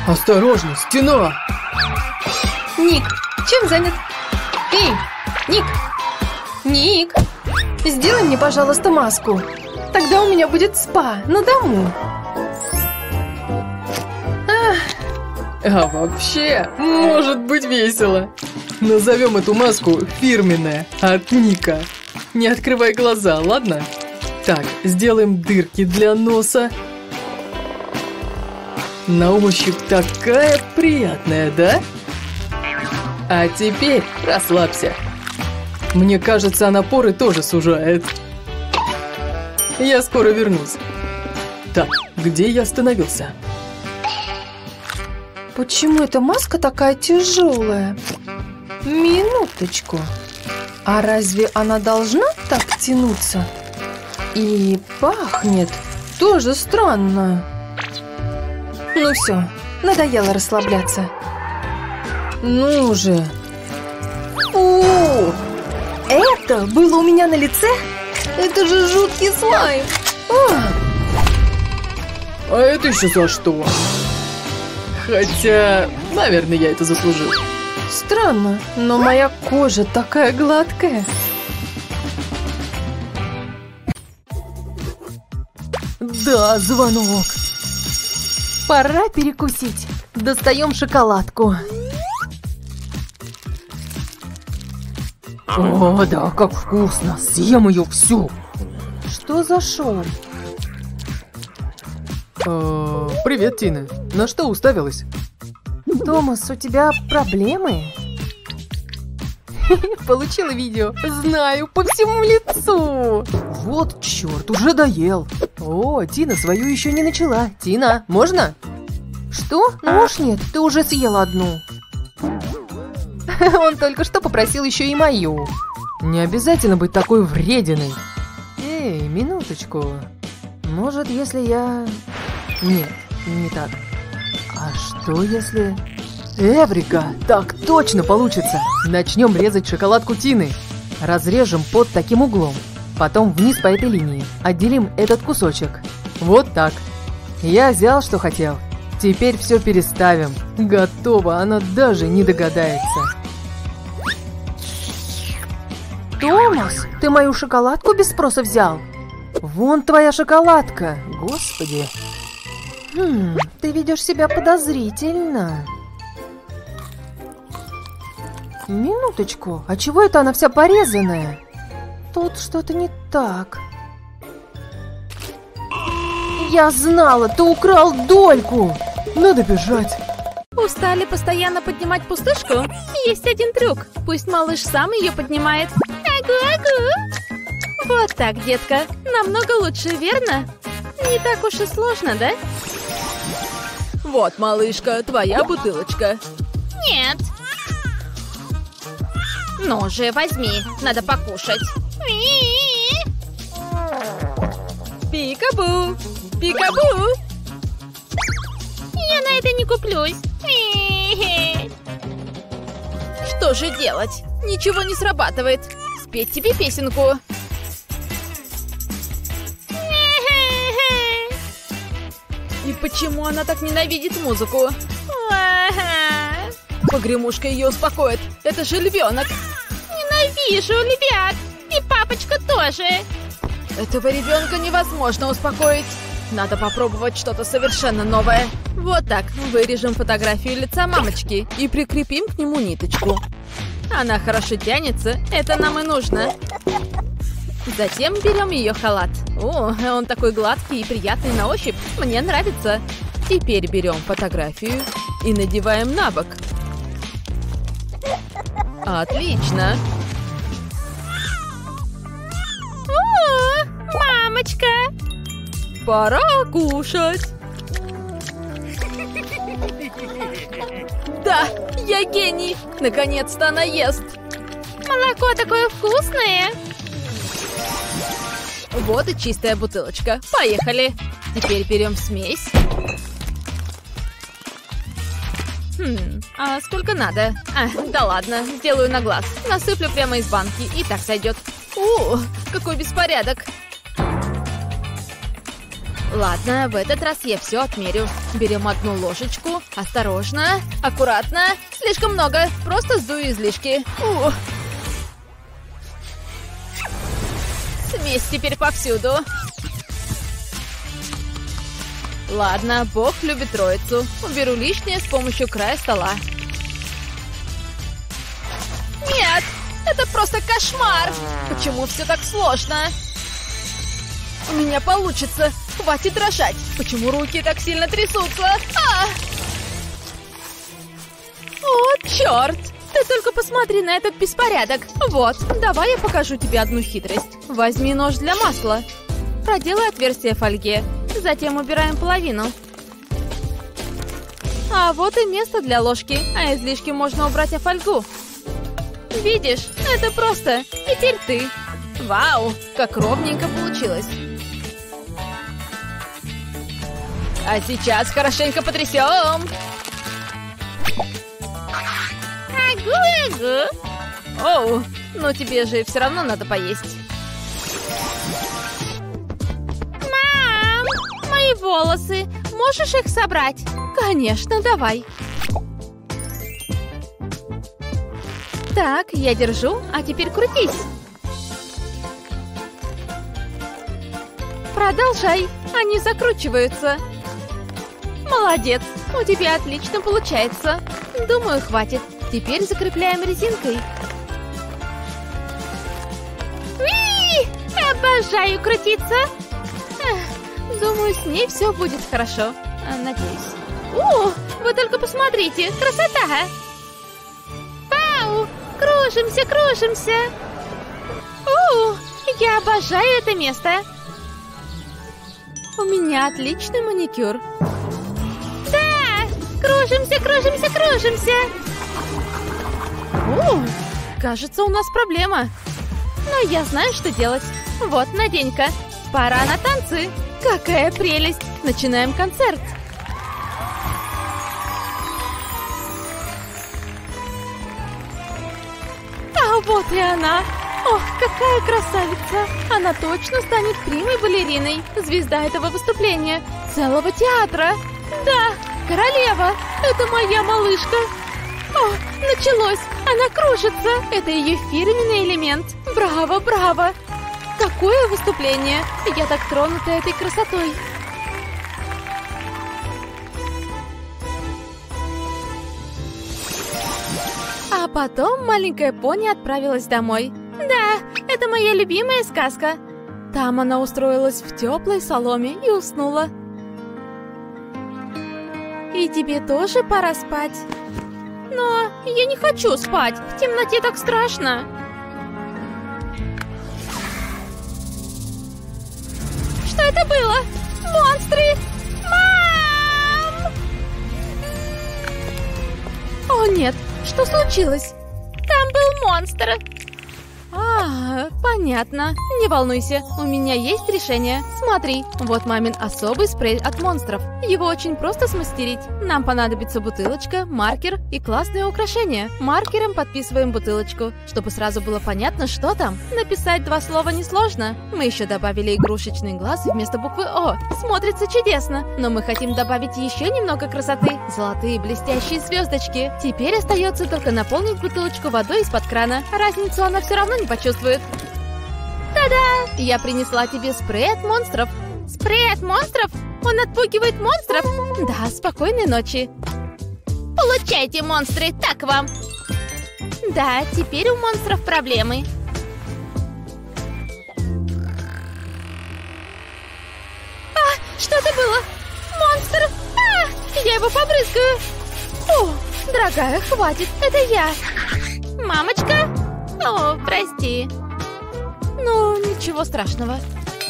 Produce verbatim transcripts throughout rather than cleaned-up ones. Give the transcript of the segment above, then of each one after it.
Осторожно, стена! Ник, чем занят? Эй, Ник! Ник! Сделай мне, пожалуйста, маску. Тогда у меня будет спа на дому. Ах. А вообще, может быть весело. Назовем эту маску фирменная от Ника. Не открывай глаза, ладно? Так, сделаем дырки для носа. На ощупь такая приятная, да? А теперь расслабься. Мне кажется, она поры тоже сужает. Я скоро вернусь. Так, где я остановился? Почему эта маска такая тяжелая? Минуточку. А разве она должна так тянуться? И пахнет тоже странно. Ну все, надоело расслабляться. Ну же. О, это было у меня на лице? Это же жуткий слайм. А, а это еще за что? Хотя, наверное, я это заслужил. Странно, но моя кожа такая гладкая. Да, звонок. Пора перекусить. Достаем шоколадку. О, да, как вкусно. Съем ее всю. Что за шум? Э, привет, Тина. На что уставилась? Томас, у тебя проблемы? Получила видео. Знаю, по всему лицу. Вот черт, уже доел. О, Тина свою еще не начала. Тина, можно? Что? Ну уж нет, ты уже съела одну. Он только что попросил еще и мою. Не обязательно быть такой врединой. Эй, минуточку. Может, если я... Нет, не так. А что если... Эврика, так точно получится. Начнем резать шоколадку Тины. Разрежем под таким углом. Потом вниз по этой линии. Отделим этот кусочек. Вот так. Я взял, что хотел. Теперь все переставим. Готово, она даже не догадается. Томас, ты мою шоколадку без спроса взял? Вон твоя шоколадка. Господи. Хм, ты ведешь себя подозрительно. Минуточку, а чего это она вся порезанная? Тут что-то не так. Я знала, ты украл дольку. Надо бежать. Устали постоянно поднимать пустышку? Есть один трюк. Пусть малыш сам ее поднимает. Агу-агу. Вот так, детка. Намного лучше, верно? Не так уж и сложно, да? Вот, малышка, твоя бутылочка. Нет. Ну же, возьми. Надо покушать. Пикабу! Пикабу! Я на это не куплюсь. Что же делать? Ничего не срабатывает. Спеть тебе песенку. И почему она так ненавидит музыку? Погремушка ее успокоит. Это же львенок. Ненавижу львят. И папочка тоже. Этого ребенка невозможно успокоить. Надо попробовать что-то совершенно новое. Вот так. Вырежем фотографию лица мамочки и прикрепим к нему ниточку. Она хорошо тянется. Это нам и нужно. Затем берем ее халат. О, он такой гладкий и приятный на ощупь. Мне нравится. Теперь берем фотографию и надеваем на бок. Отлично. О, мамочка. Пора кушать. Да, я гений. Наконец-то она ест. Молоко такое вкусное. Вот и чистая бутылочка. Поехали. Теперь берем смесь. Хм, а сколько надо? А, да ладно, сделаю на глаз. Насыплю прямо из банки, и так сойдет. О, какой беспорядок. Ладно, в этот раз я все отмерю. Берем одну ложечку. Осторожно, аккуратно. Слишком много. Просто сдую излишки. Ух. Смесь теперь повсюду. Ладно, Бог любит троицу. Уберу лишнее с помощью края стола. Нет, это просто кошмар. Почему все так сложно? У меня получится. Хватит дрожать. Почему руки так сильно трясутся? А! О, черт! Ты только посмотри на этот беспорядок. Вот, давай я покажу тебе одну хитрость. Возьми нож для масла. Проделай отверстие в фольге. Затем убираем половину. А вот и место для ложки. А излишки можно убрать в фольгу. Видишь, это просто. Теперь ты. Вау, как ровненько получилось. А сейчас хорошенько потрясем. Агу-агу. Оу, но тебе же все равно надо поесть. Мам, мои волосы. Можешь их собрать? Конечно, давай. Так, я держу, а теперь крутись. Продолжай, они закручиваются. Молодец, у тебя отлично получается. Думаю, хватит. Теперь закрепляем резинкой. Уи! Обожаю крутиться. Эх, думаю, с ней все будет хорошо. Надеюсь. О, вы только посмотрите, красота! Вау! Кружимся, кружимся. О, я обожаю это место. У меня отличный маникюр. Да! Кружимся, кружимся, кружимся. О, кажется, у нас проблема. Но я знаю, что делать. Вот, надень-ка. Пора на танцы. Какая прелесть! Начинаем концерт. А вот и она. Ох, какая красавица! Она точно станет примой балериной. Звезда этого выступления. Целого театра. Да, королева. Это моя малышка. О, началось. Она кружится. Это ее фирменный элемент. Браво, браво. Какое выступление. Я так тронута этой красотой. А потом маленькая пони отправилась домой. Да, это моя любимая сказка. Там она устроилась в теплой соломе и уснула. И тебе тоже пора спать. Но я не хочу спать. В темноте так страшно. Что это было? Монстры! Мам! О нет, что случилось? Там был монстр. А, понятно. Не волнуйся, у меня есть решение. Смотри, вот мамин особый спрей от монстров. Его очень просто смастерить. Нам понадобится бутылочка, маркер и классное украшение. Маркером подписываем бутылочку, чтобы сразу было понятно, что там. Написать два слова несложно. Мы еще добавили игрушечный глаз вместо буквы О. Смотрится чудесно. Но мы хотим добавить еще немного красоты. Золотые блестящие звездочки. Теперь остается только наполнить бутылочку водой из-под крана. Разницу она все равно не почувствует. Та-да! Я принесла тебе спрей от монстров. Спрей от монстров? Он отпугивает монстров? Да, спокойной ночи. Получайте, монстры, так вам. Да, теперь у монстров проблемы. А, что это было? Монстр! А, я его побрызгаю. О, дорогая, хватит, это я. Мамочка? О, прости. Ну, ничего страшного.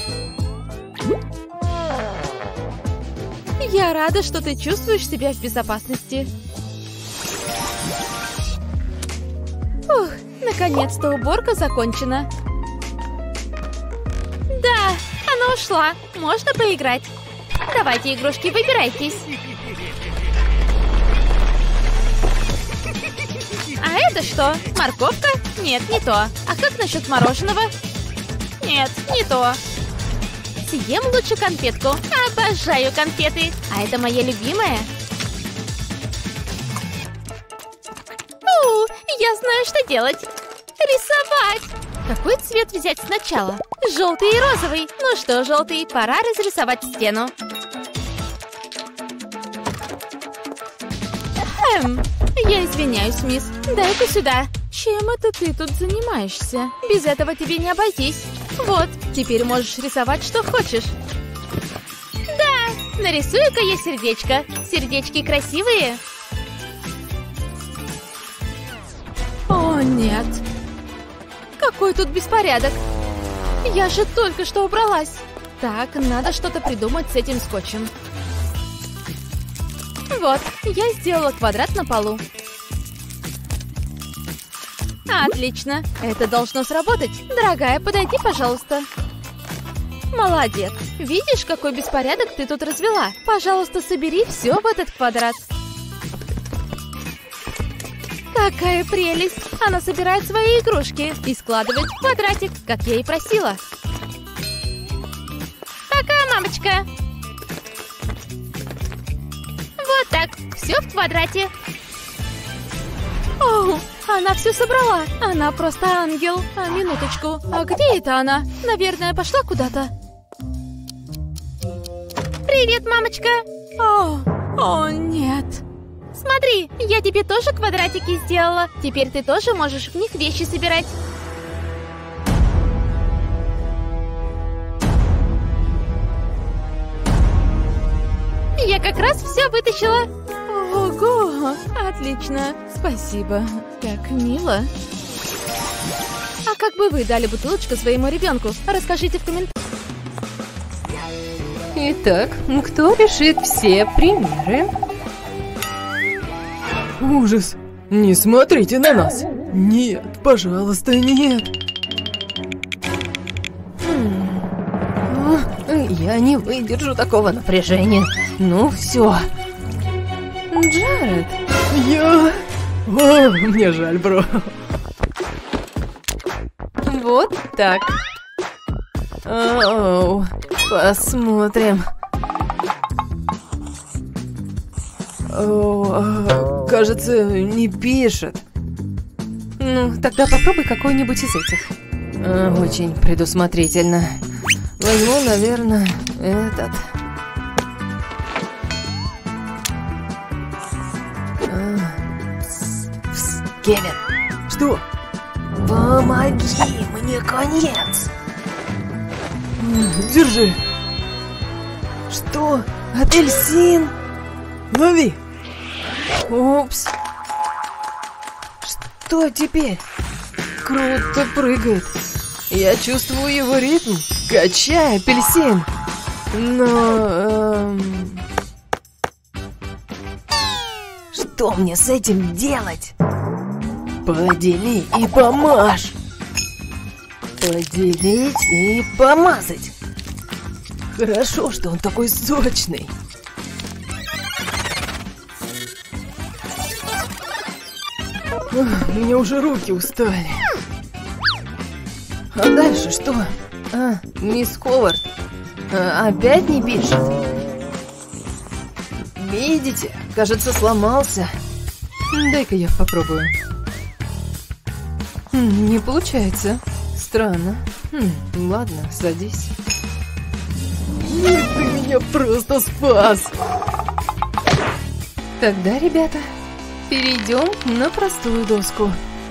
Я рада, что ты чувствуешь себя в безопасности. Ух, наконец-то уборка закончена. Да, она ушла. Можно поиграть. Давайте, игрушки, выбирайтесь. А это что? Морковка? Нет, не то. А как насчет мороженого? Нет, не то. Съем лучше конфетку. Обожаю конфеты. А это моя любимая. У, я знаю, что делать. Рисовать. Какой цвет взять сначала? Желтый и розовый. Ну что, желтый, пора разрисовать стену. Эм, я извиняюсь, мисс. Дай-ка сюда. Чем это ты тут занимаешься? Без этого тебе не обойтись. Вот, теперь можешь рисовать, что хочешь. Да, нарисую-ка я сердечко. Сердечки красивые. О, нет. Какой тут беспорядок. Я же только что убралась. Так, надо что-то придумать с этим скотчем. Вот, я сделала квадрат на полу. Отлично, это должно сработать. Дорогая, подойди, пожалуйста. Молодец. Видишь, какой беспорядок ты тут развела? Пожалуйста, собери все в этот квадрат. Какая прелесть! Она собирает свои игрушки и складывает в квадратик, как я и просила. Пока, мамочка! Вот так, все в квадрате. О, она все собрала. Она просто ангел. А, минуточку. А где это она? Наверное, пошла куда-то. Привет, мамочка. О, о, нет. Смотри, я тебе тоже квадратики сделала. Теперь ты тоже можешь в них вещи собирать. Я как раз все вытащила. Ого, отлично, спасибо. Как мило. А как бы вы дали бутылочку своему ребенку? Расскажите в комментариях. Итак, кто решит все примеры? Ужас! Не смотрите на нас! Нет, пожалуйста, нет! Я не выдержу такого напряжения. Ну все. Джаред. Я... О, мне жаль, бро. Вот так. Оу, посмотрим. О, кажется, не пишет. Ну, тогда попробуй какой-нибудь из этих. А, очень предусмотрительно. Возьму, наверное, этот. А, пс, пс, Кевин. Что? Помоги мне, конец. Держи. Что? Апельсин? Лови. Упс. Что теперь? Круто прыгает. Я чувствую его ритм. Качай, апельсин. Но... Эм... Что мне с этим делать? Подели и помажь. Поделить и помазать. Хорошо, что он такой сочный. Ох, у меня уже руки устали. А дальше что? А, мисс Ховард а, опять не пишет. Видите? Кажется, сломался. Дай-ка я попробую. Хм, не получается. Странно. Хм, ладно, садись. Нет, ты меня просто спас. Тогда, ребята, перейдем на простую доску.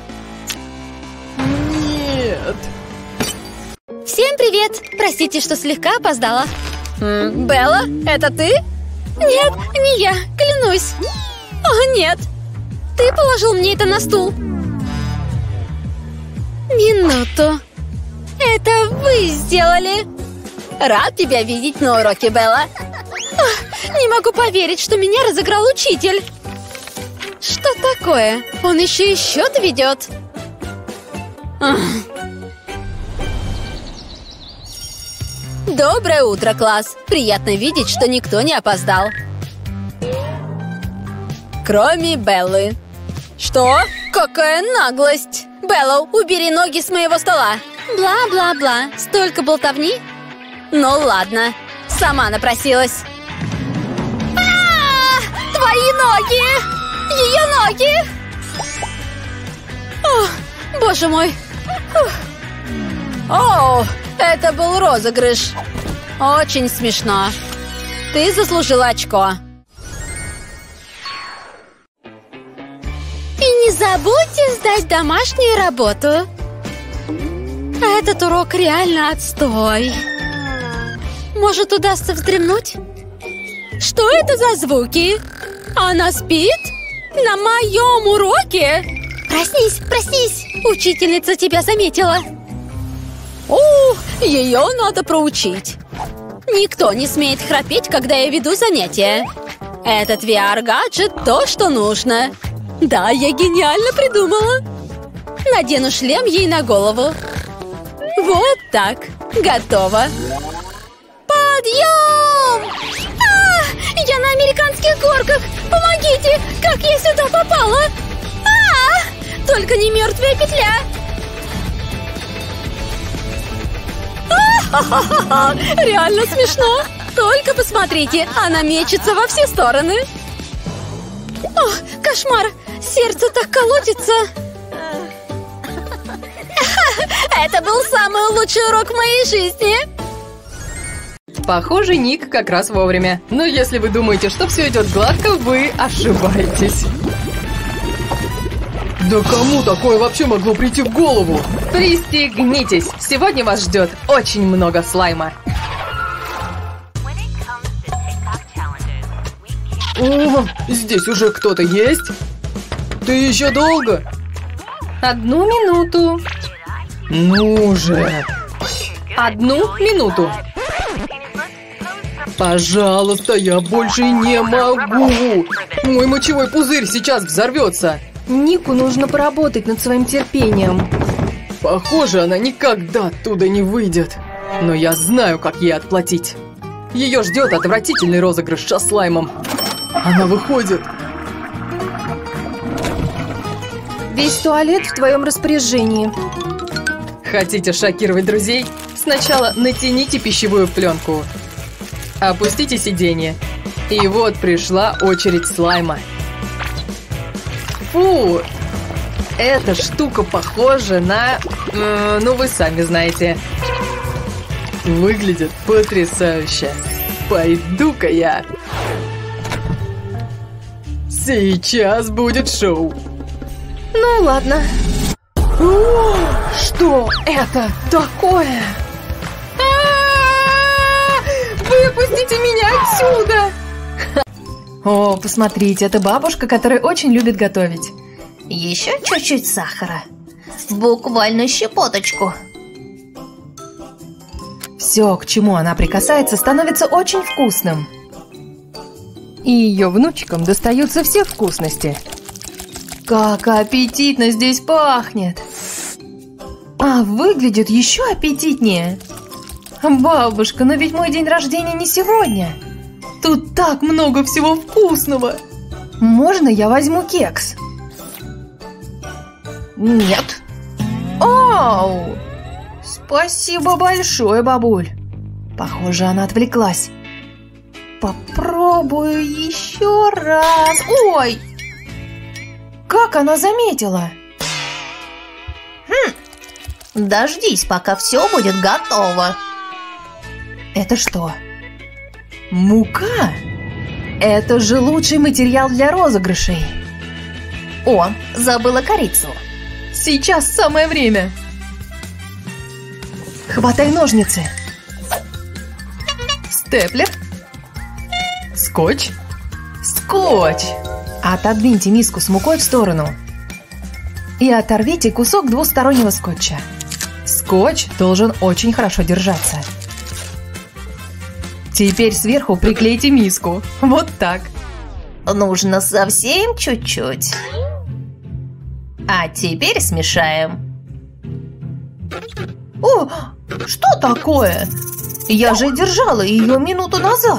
Нет. Всем привет! Простите, что слегка опоздала. М, Белла, это ты? Нет, не я, клянусь. О, нет. Ты положил мне это на стул. Минуту. Это вы сделали. Рад тебя видеть на уроке, Белла. Ах, не могу поверить, что меня разыграл учитель. Что такое? Он еще и счет ведет. Ах. Доброе утро, класс. Приятно видеть, что никто не опоздал. Кроме Беллы. Что? Какая наглость! Белла, убери ноги с моего стола. Бла-бла-бла. Столько болтовни. Ну ладно, сама напросилась. А-а-а! Твои ноги! Ее ноги! О, боже мой! Фух. О, это был розыгрыш. Очень смешно. Ты заслужила очко. И не забудьте сдать домашнюю работу. Этот урок реально отстой. Может, удастся вздремнуть? Что это за звуки? Она спит? На моем уроке? Проснись, проснись! Учительница тебя заметила. О, ее надо проучить. Никто не смеет храпеть, когда я веду занятия. Этот ви ар-гаджет то, что нужно. Да, я гениально придумала. Надену шлем ей на голову. Вот так. Готово. Подъем! А, я на американских горках! Помогите! Как я сюда попала? А, только не мертвая петля! А-ха-ха-ха! Реально смешно! Только посмотрите, она мечется во все стороны. О, кошмар! Сердце так колотится! Это был самый лучший урок в моей жизни! Похоже, Ник как раз вовремя. Но если вы думаете, что все идет гладко, вы ошибаетесь. Да кому такое вообще могло прийти в голову? Пристегнитесь! Сегодня вас ждет очень много слайма. О, здесь уже кто-то есть? Ты еще долго? Одну минуту. Ну же. Одну минуту. Пожалуйста, я больше не могу. Мой мочевой пузырь сейчас взорвется. Нику нужно поработать над своим терпением. Похоже, она никогда оттуда не выйдет. Но я знаю, как ей отплатить. Ее ждет отвратительный розыгрыш со слаймом. Она выходит. Весь туалет в твоем распоряжении. Хотите шокировать друзей? Сначала натяните пищевую пленку. Опустите сиденье. И вот пришла очередь слайма. Фу! Эта штука похожа на... Э, ну, вы сами знаете. Выглядит потрясающе. Пойду-ка я. Сейчас будет шоу. Ну, ладно. О, что это такое? Выпустите меня отсюда! О, посмотрите, это бабушка, которая очень любит готовить. Еще чуть-чуть сахара. Буквально щепоточку. Все, к чему она прикасается, становится очень вкусным. И ее внучкам достаются все вкусности. Как аппетитно здесь пахнет! А выглядит еще аппетитнее. Бабушка, но ведь мой день рождения не сегодня. Тут так много всего вкусного. Можно я возьму кекс? Нет. Оу! Спасибо большое, бабуль. Похоже, она отвлеклась. Попробую еще раз. Ой! Как она заметила? Хм. Дождись, пока все будет готово. Это что? Мука? Это же лучший материал для розыгрышей. О, забыла корицу. Сейчас самое время. Хватай ножницы. Степлер. Скотч. Скотч. Отодвиньте миску с мукой в сторону. И оторвите кусок двустороннего скотча. Скотч должен очень хорошо держаться. Теперь сверху приклейте миску. Вот так. Нужно совсем чуть-чуть. А теперь смешаем. О, что такое? Я же держала ее минуту назад.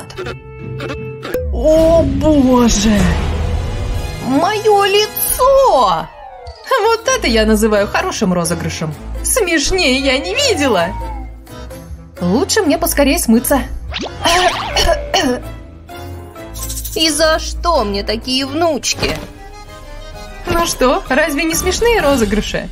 О, боже! Мое лицо! Вот это я называю хорошим розыгрышем. Смешнее я не видела. Лучше мне поскорее смыться. И за что мне такие внучки? Ну что, разве не смешные розыгрыши?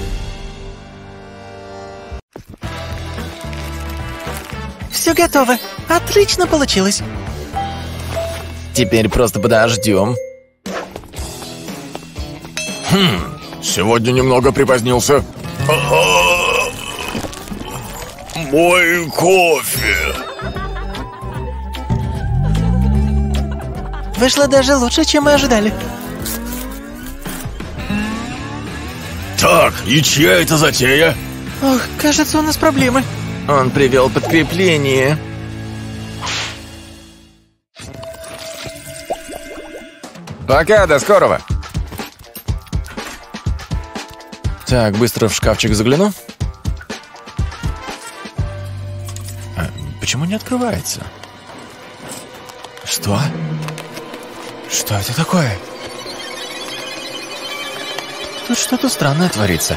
Все готово. Отлично получилось. Теперь просто подождем. Хм, сегодня немного припозднился. Мой кофе. Вышло даже лучше, чем мы ожидали. Так, и чья это затея? Ох, кажется, у нас проблемы. Он привел подкрепление. Пока, до скорого. Так, быстро в шкафчик загляну. А, почему не открывается? Что? Что это такое? Тут что-то странное творится.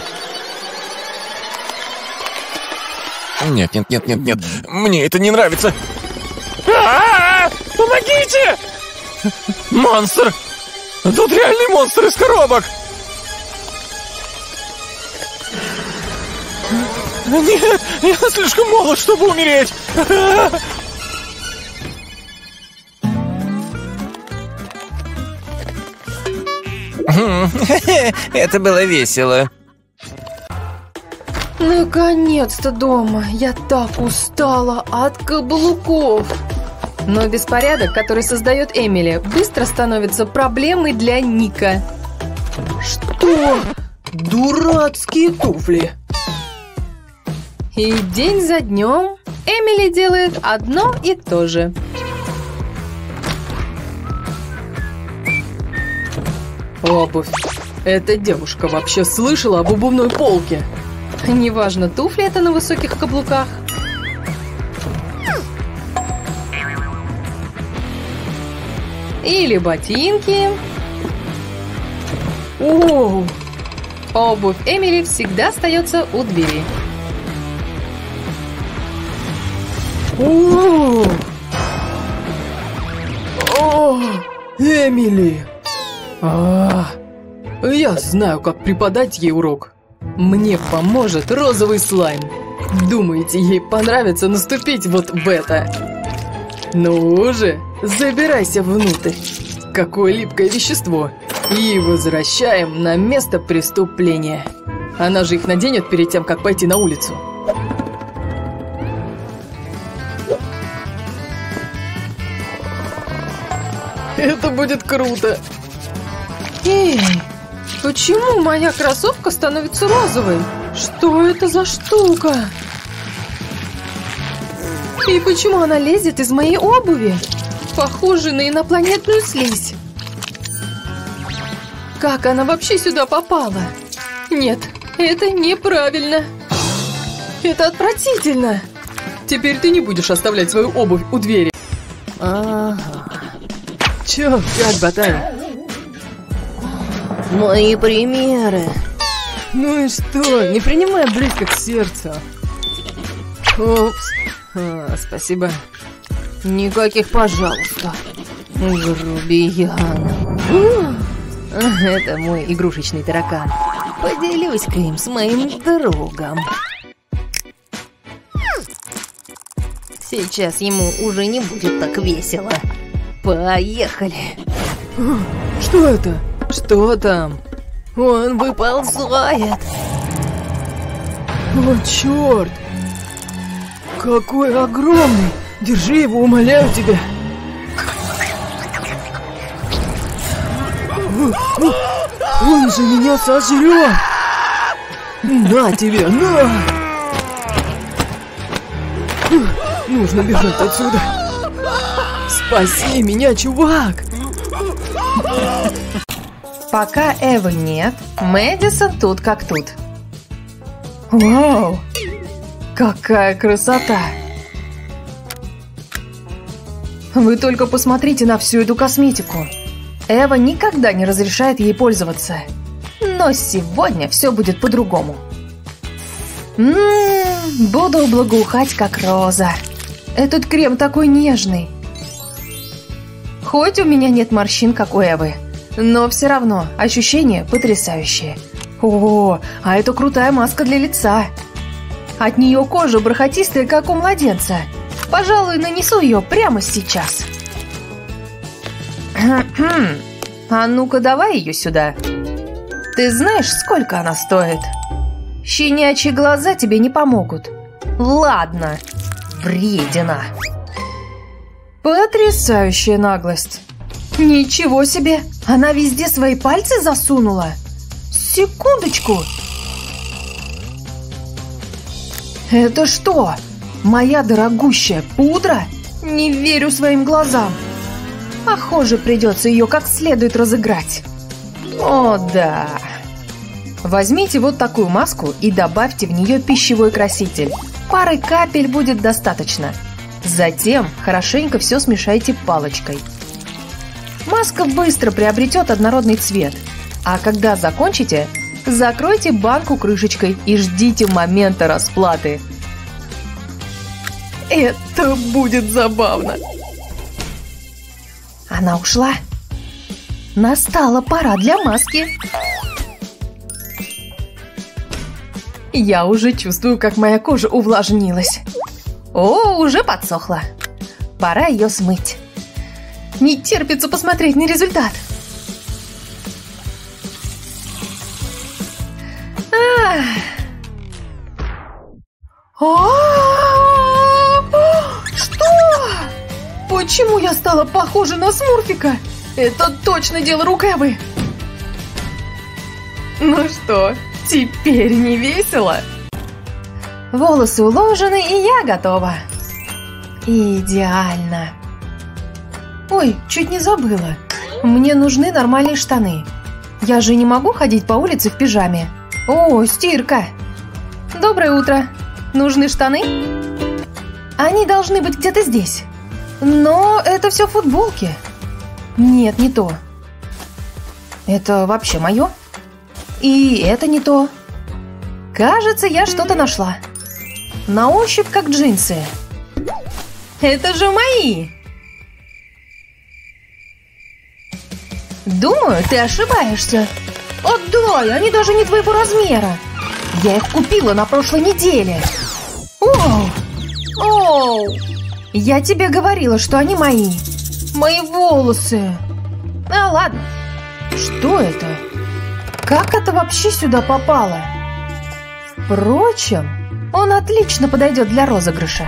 Нет, нет, нет, нет, нет. Мне это не нравится. А-а-а! Помогите! Монстр! Тут реальный монстр из коробок! Нет, я слишком молод, чтобы умереть! Это было весело. Наконец-то дома. Я так устала от каблуков. Но беспорядок, который создает Эмили, быстро становится проблемой для Ника. Что? Дурацкие туфли. И день за днем Эмили делает одно и то же. Обувь. Эта девушка вообще слышала об обувной полке? Неважно, туфли это на высоких каблуках. Или ботинки. О, Обувь Эмили всегда остается у двери. о, о, Эмили. А, я знаю, как преподать ей урок. Мне поможет розовый слайм. Думаете, ей понравится наступить вот в это? Ну же, забирайся внутрь. Какое липкое вещество. И возвращаем на место преступления. Она же их наденет перед тем, как пойти на улицу. Это будет круто. Эй, почему моя кроссовка становится розовой? Что это за штука? И почему она лезет из моей обуви? Похоже на инопланетную слизь. Как она вообще сюда попала? Нет, это неправильно. Это отвратительно. Теперь ты не будешь оставлять свою обувь у двери. Ага. Чё, как, ботан? Мои примеры. Ну и что? Не принимай близко к сердцу. Упс. А, спасибо. Никаких «пожалуйста». Грубиян. Это мой игрушечный таракан. Поделюсь-ка им с моим другом. Сейчас ему уже не будет так весело. Поехали. Что это? Что там? Он выползает. О, черт! Какой огромный! Держи его, умоляю тебя! Он же меня сожрет! На тебе, на! Нужно бежать отсюда! Спаси меня, чувак! Пока Эвы нет, Мэдисон тут как тут. Вау! Какая красота! Вы только посмотрите на всю эту косметику. Эва никогда не разрешает ей пользоваться. Но сегодня все будет по-другому. Ммм, буду благоухать, как роза. Этот крем такой нежный. Хоть у меня нет морщин, как у Эвы, но все равно ощущения потрясающие. О, а это крутая маска для лица. От нее кожа бархатистая, как у младенца. Пожалуй, нанесу ее прямо сейчас. А ну-ка, давай ее сюда. Ты знаешь, сколько она стоит? Щенячьи глаза тебе не помогут. Ладно, вредина. Потрясающая наглость. Ничего себе, она везде свои пальцы засунула. Секундочку. Это что? Моя дорогущая пудра? Не верю своим глазам. Похоже, придется ее как следует разыграть. О, да. Возьмите вот такую маску и добавьте в нее пищевой краситель. Пары капель будет достаточно. Затем хорошенько все смешайте палочкой. Маска быстро приобретет однородный цвет. А когда закончите, закройте банку крышечкой и ждите момента расплаты. Это будет забавно. Она ушла. Настала пора для маски. Я уже чувствую, как моя кожа увлажнилась. О, уже подсохла. Пора ее смыть. Не терпится посмотреть на результат. Ах. Что? Почему я стала похожа на Смурфика? Это точно дело рук Эвы. Ну что, теперь не весело? Волосы уложены, и я готова. Идеально. Ой, чуть не забыла. Мне нужны нормальные штаны. Я же не могу ходить по улице в пижаме. О, стирка. Доброе утро. Нужны штаны? Они должны быть где-то здесь. Но это все футболки. Нет, не то. Это вообще мое? И это не то. Кажется, я что-то нашла. На ощупь как джинсы. Это же мои. Думаю, ты ошибаешься. Отдай, они даже не твоего размера. Я их купила на прошлой неделе. Оу, оу. Я тебе говорила, что они мои. Мои волосы. А, ладно. Что это? Как это вообще сюда попало? Впрочем, он отлично подойдет для розыгрыша.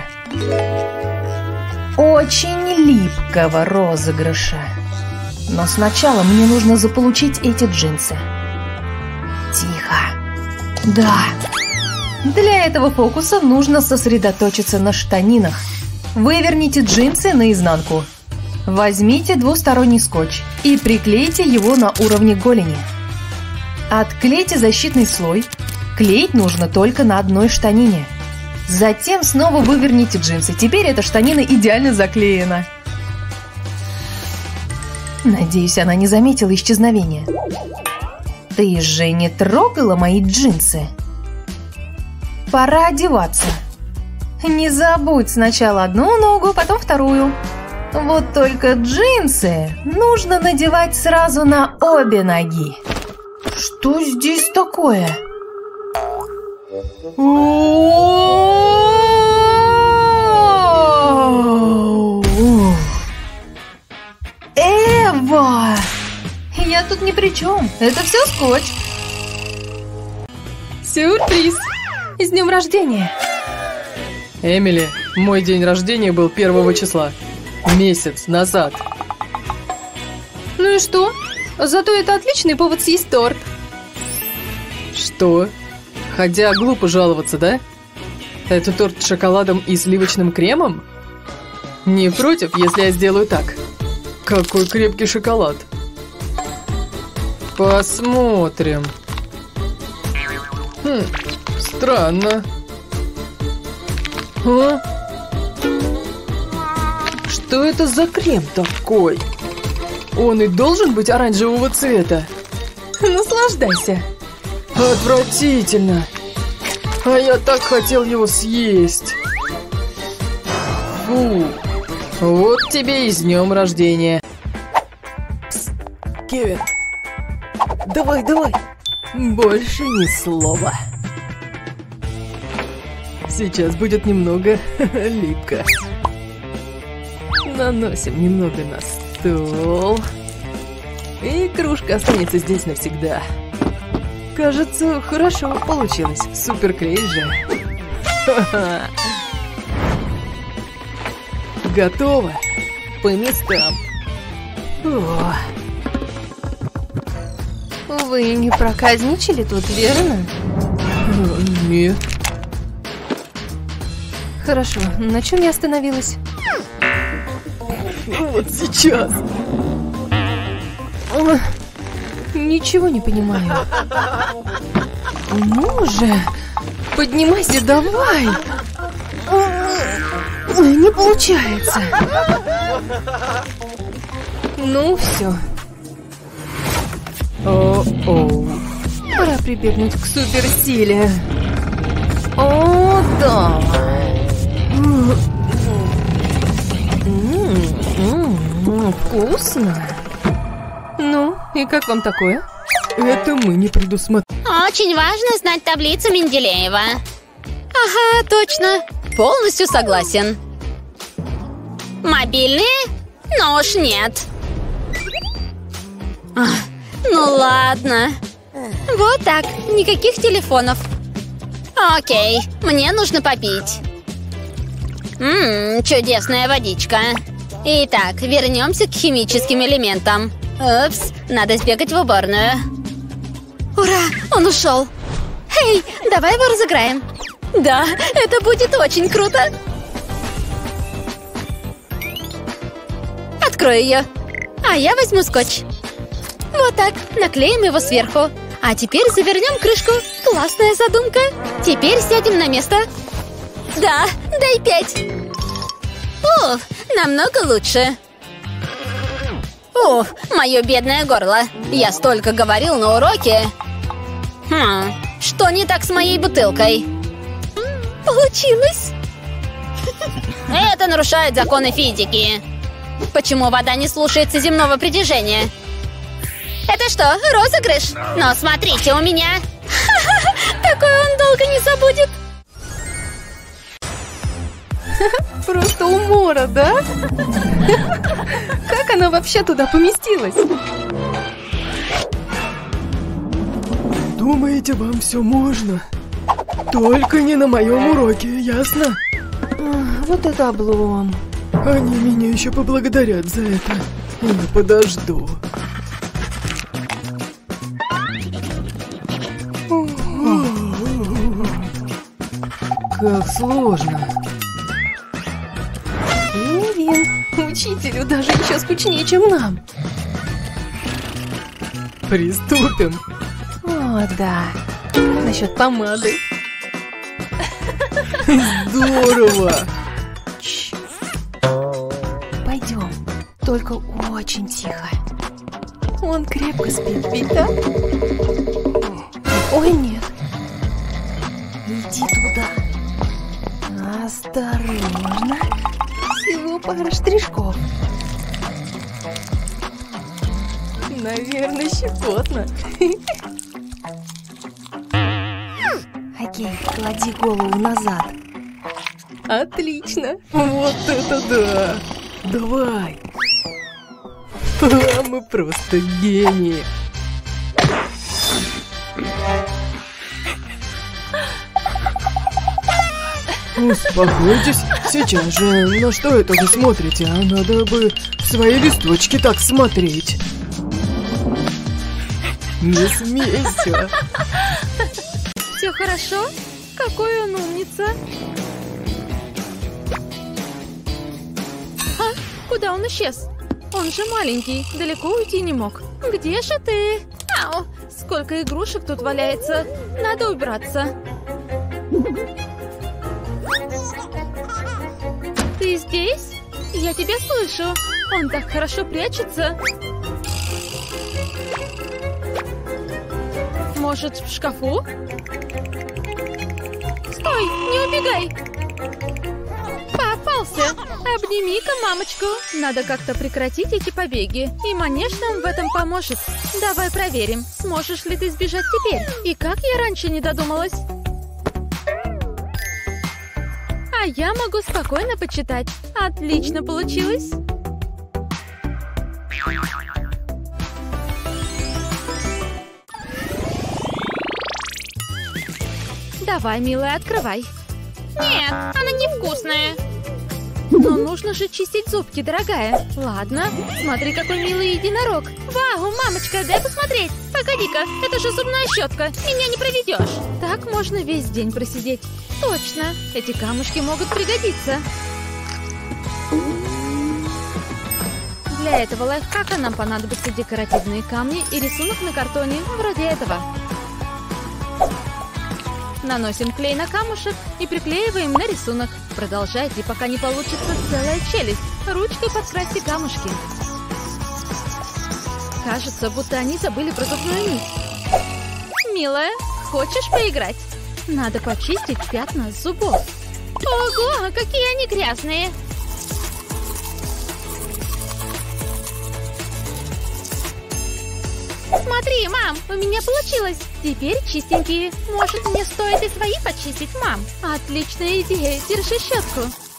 Очень липкого розыгрыша. Но сначала мне нужно заполучить эти джинсы. Тихо. Да. Для этого фокуса нужно сосредоточиться на штанинах. Выверните джинсы наизнанку. Возьмите двусторонний скотч и приклейте его на уровне голени. Отклейте защитный слой. Клеить нужно только на одной штанине. Затем снова выверните джинсы. Теперь эта штанина идеально заклеена. Надеюсь, она не заметила исчезновения. Ты же не трогала мои джинсы? Пора одеваться. Не забудь сначала одну ногу, потом вторую. Вот только джинсы нужно надевать сразу на обе ноги. Что здесь такое? Эва! Я тут ни при чем. Это все скотч. Сюрприз! С днем рождения! Эмили, мой день рождения был первого числа. Месяц назад. Ну и что? Зато это отличный повод съесть торт. Что? Хотя глупо жаловаться, да? Это торт с шоколадом и сливочным кремом? Не против, если я сделаю так? Какой крепкий шоколад. Посмотрим. Хм, странно. А? Что это за крем такой? Он и должен быть оранжевого цвета. Наслаждайся. Отвратительно. А я так хотел его съесть. Фу. Вот тебе и с днем рождения. Пс, Кевин. Давай, давай. Больше ни слова. Сейчас будет немного липко. Наносим немного на стол. И кружка останется здесь навсегда. Кажется, хорошо получилось. Супер клей же. Ха-ха. Готово. По местам. О. Вы не проказничали тут, верно? Нет. Хорошо, на чем я остановилась? Вот сейчас. Ой, ничего не понимаю. Ну же, поднимайся, давай. Ой, не получается. Ну все. О-оу. Пора прибегнуть к суперсиле. О, да. М-м-м, вкусно. Ну, и как вам такое? Это мы не предусмотрели. Очень важно знать таблицу Менделеева. Ага, точно. Полностью согласен. Мобильные? Ну уж нет. Ах, ну ладно. Вот так, никаких телефонов. Окей, мне нужно попить. Ммм, чудесная водичка. Итак, вернемся к химическим элементам. Упс, надо сбегать в уборную. Ура, он ушел. Эй, давай его разыграем. Да, это будет очень круто. Открою ее. А я возьму скотч. Вот так, наклеим его сверху. А теперь завернем крышку. Классная задумка. Теперь сядем на место. Да, дай пять. Уф, намного лучше. Уф, мое бедное горло. Я столько говорил на уроке. Хм, что не так с моей бутылкой? Получилось. Это нарушает законы физики. Почему вода не слушается земного притяжения? Это что, розыгрыш? Но смотрите у меня. Такое он долго не забудет. Просто умора, да? Как она вообще туда поместилась? Думаете, вам все можно? Только не на моем уроке, ясно? Вот это облом. Они меня еще поблагодарят за это. Я подожду. Как сложно. Кевин, учителю даже еще скучнее, чем нам. Приступим. О, да. Как насчет помады? Здорово. Пойдем. Только очень тихо. Он крепко спит, ведь да? Ой, нет. Иди туда. Осторожно. Всего пара штришков. Наверное, щекотно. Окей, клади голову назад. Отлично. Вот это да. Давай. А мы просто гении. Успокойтесь, сейчас же. На что это вы смотрите? А надо бы в свои листочки так смотреть. Не смейся. Все хорошо? Какой он умница. А, куда он исчез? Он же маленький, далеко уйти не мог. Где же ты? Ау, сколько игрушек тут валяется. Надо убраться. Ты здесь? Я тебя слышу. Он так хорошо прячется. Может, в шкафу? Ой, не убегай! Попался! Обними-ка мамочку. Надо как-то прекратить эти побеги. И манеж нам в этом поможет. Давай проверим, сможешь ли ты сбежать теперь. И как я раньше не додумалась? А я могу спокойно почитать. Отлично получилось. Давай, милая, открывай. Нет, она невкусная. Но нужно же чистить зубки, дорогая. Ладно, смотри, какой милый единорог. Вау, мамочка, дай посмотреть. Погоди-ка, это же зубная щетка. Меня не проведешь. Так можно весь день просидеть. Точно, эти камушки могут пригодиться. Для этого лайфхака нам понадобятся декоративные камни и рисунок на картоне, вроде этого. Наносим клей на камушек и приклеиваем на рисунок. Продолжайте, пока не получится целая челюсть. Ручкой подкрасьте камушки. Кажется, будто они забыли про зубную нить. Милая, хочешь поиграть? Надо почистить пятна с зубов. Ого, какие они грязные! Смотри, мам, у меня получилось. Теперь чистенькие. Может, мне стоит и свои почистить, мам? Отличная идея. Держи щетку.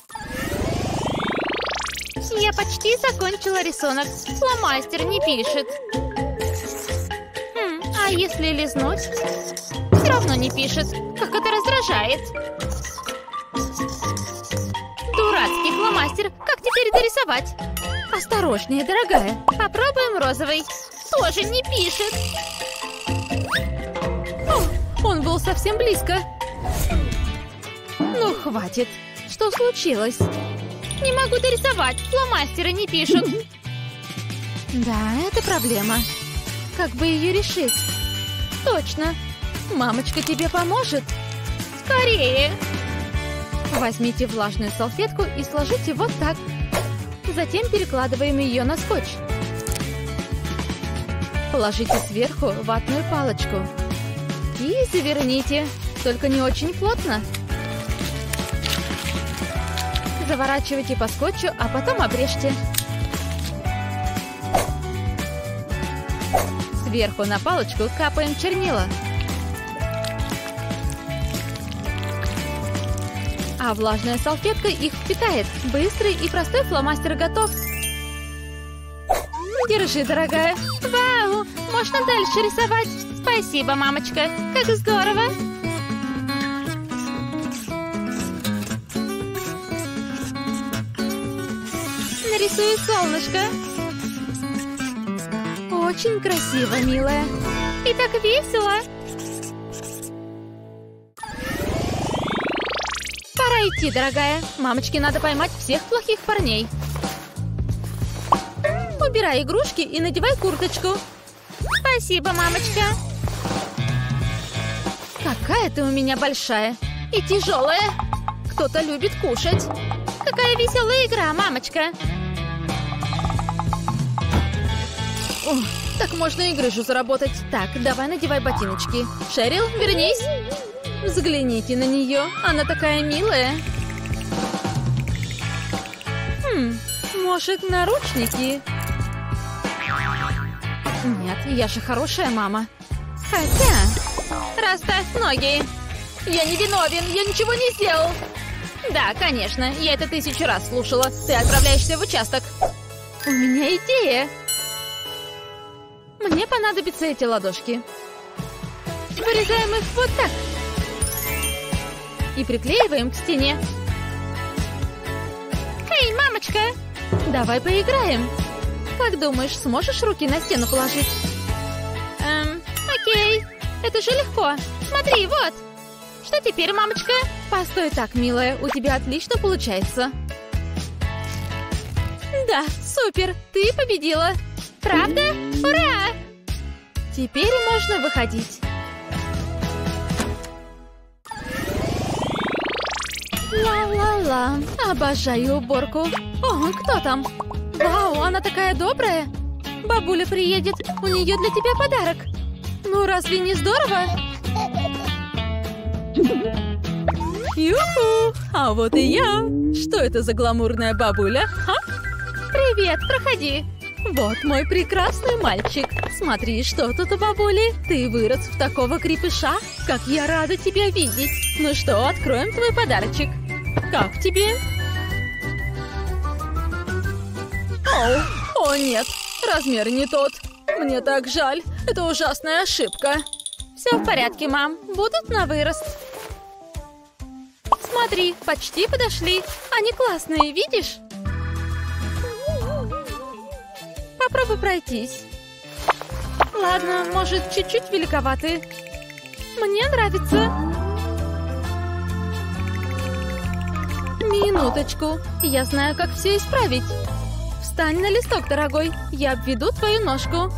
Я почти закончила рисунок. Фломастер не пишет. Хм, а если лизнуть? Все равно не пишет. Как это раздражает. Дурацкий фломастер. Как теперь дорисовать? Осторожнее, дорогая. Попробуем розовый. Тоже не пишет. О, он был совсем близко. Ну, хватит. Что случилось? Не могу дорисовать. Фломастеры не пишут. Да, это проблема. Как бы ее решить? Точно. Мамочка тебе поможет. Скорее. Возьмите влажную салфетку и сложите вот так. Затем перекладываем ее на скотч. Положите сверху ватную палочку и заверните, только не очень плотно. Заворачивайте по скотчу, а потом обрежьте. Сверху на палочку капаем чернила. А влажная салфетка их впитает. Быстрый и простой фломастер готов. Держи, дорогая. Вау! Можно дальше рисовать. Спасибо, мамочка. Как здорово! Нарисую солнышко. Очень красиво, милая. И так весело. Пора идти, дорогая. Мамочке надо поймать всех плохих парней. Убирай игрушки и надевай курточку. Спасибо, мамочка. Какая ты у меня большая и тяжелая. Кто-то любит кушать. Какая веселая игра, мамочка. О, так можно и грыжу заработать. Так, давай надевай ботиночки. Шерил, вернись. Взгляните на нее. Она такая милая. Хм, может, наручники? Нет, я же хорошая мама. Хотя... Расставь ноги. Я не виновен, я ничего не сделал. Да, конечно, я это тысячу раз слушала. Ты отправляешься в участок. У меня идея. Мне понадобятся эти ладошки. Вырезаем их вот так. И приклеиваем к стене. Эй, мамочка, давай поиграем. Как думаешь, сможешь руки на стену положить? Эм, окей. Это же легко. Смотри, вот. Что теперь, мамочка? Постой так, милая, у тебя отлично получается. Да, супер, ты победила. Правда? Ура! Теперь можно выходить. Ла-ла-ла, обожаю уборку. О, кто там? Вау, она такая добрая. Бабуля приедет, у нее для тебя подарок. Ну, разве не здорово? Юху! А вот и я! Что это за гламурная бабуля, а? Привет, проходи! Вот мой прекрасный мальчик. Смотри, что тут у бабули. Ты вырос в такого крепыша. Как я рада тебя видеть. Ну что, откроем твой подарочек. Как тебе? О, о нет, размер не тот. Мне так жаль. Это ужасная ошибка. Все в порядке, мам. Будут на вырост. Смотри, почти подошли. Они классные, видишь? Попробуй пройтись. Ладно, может, чуть-чуть великоваты. Мне нравится. Минуточку. Я знаю, как все исправить. Встань на листок, дорогой. Я обведу твою ножку.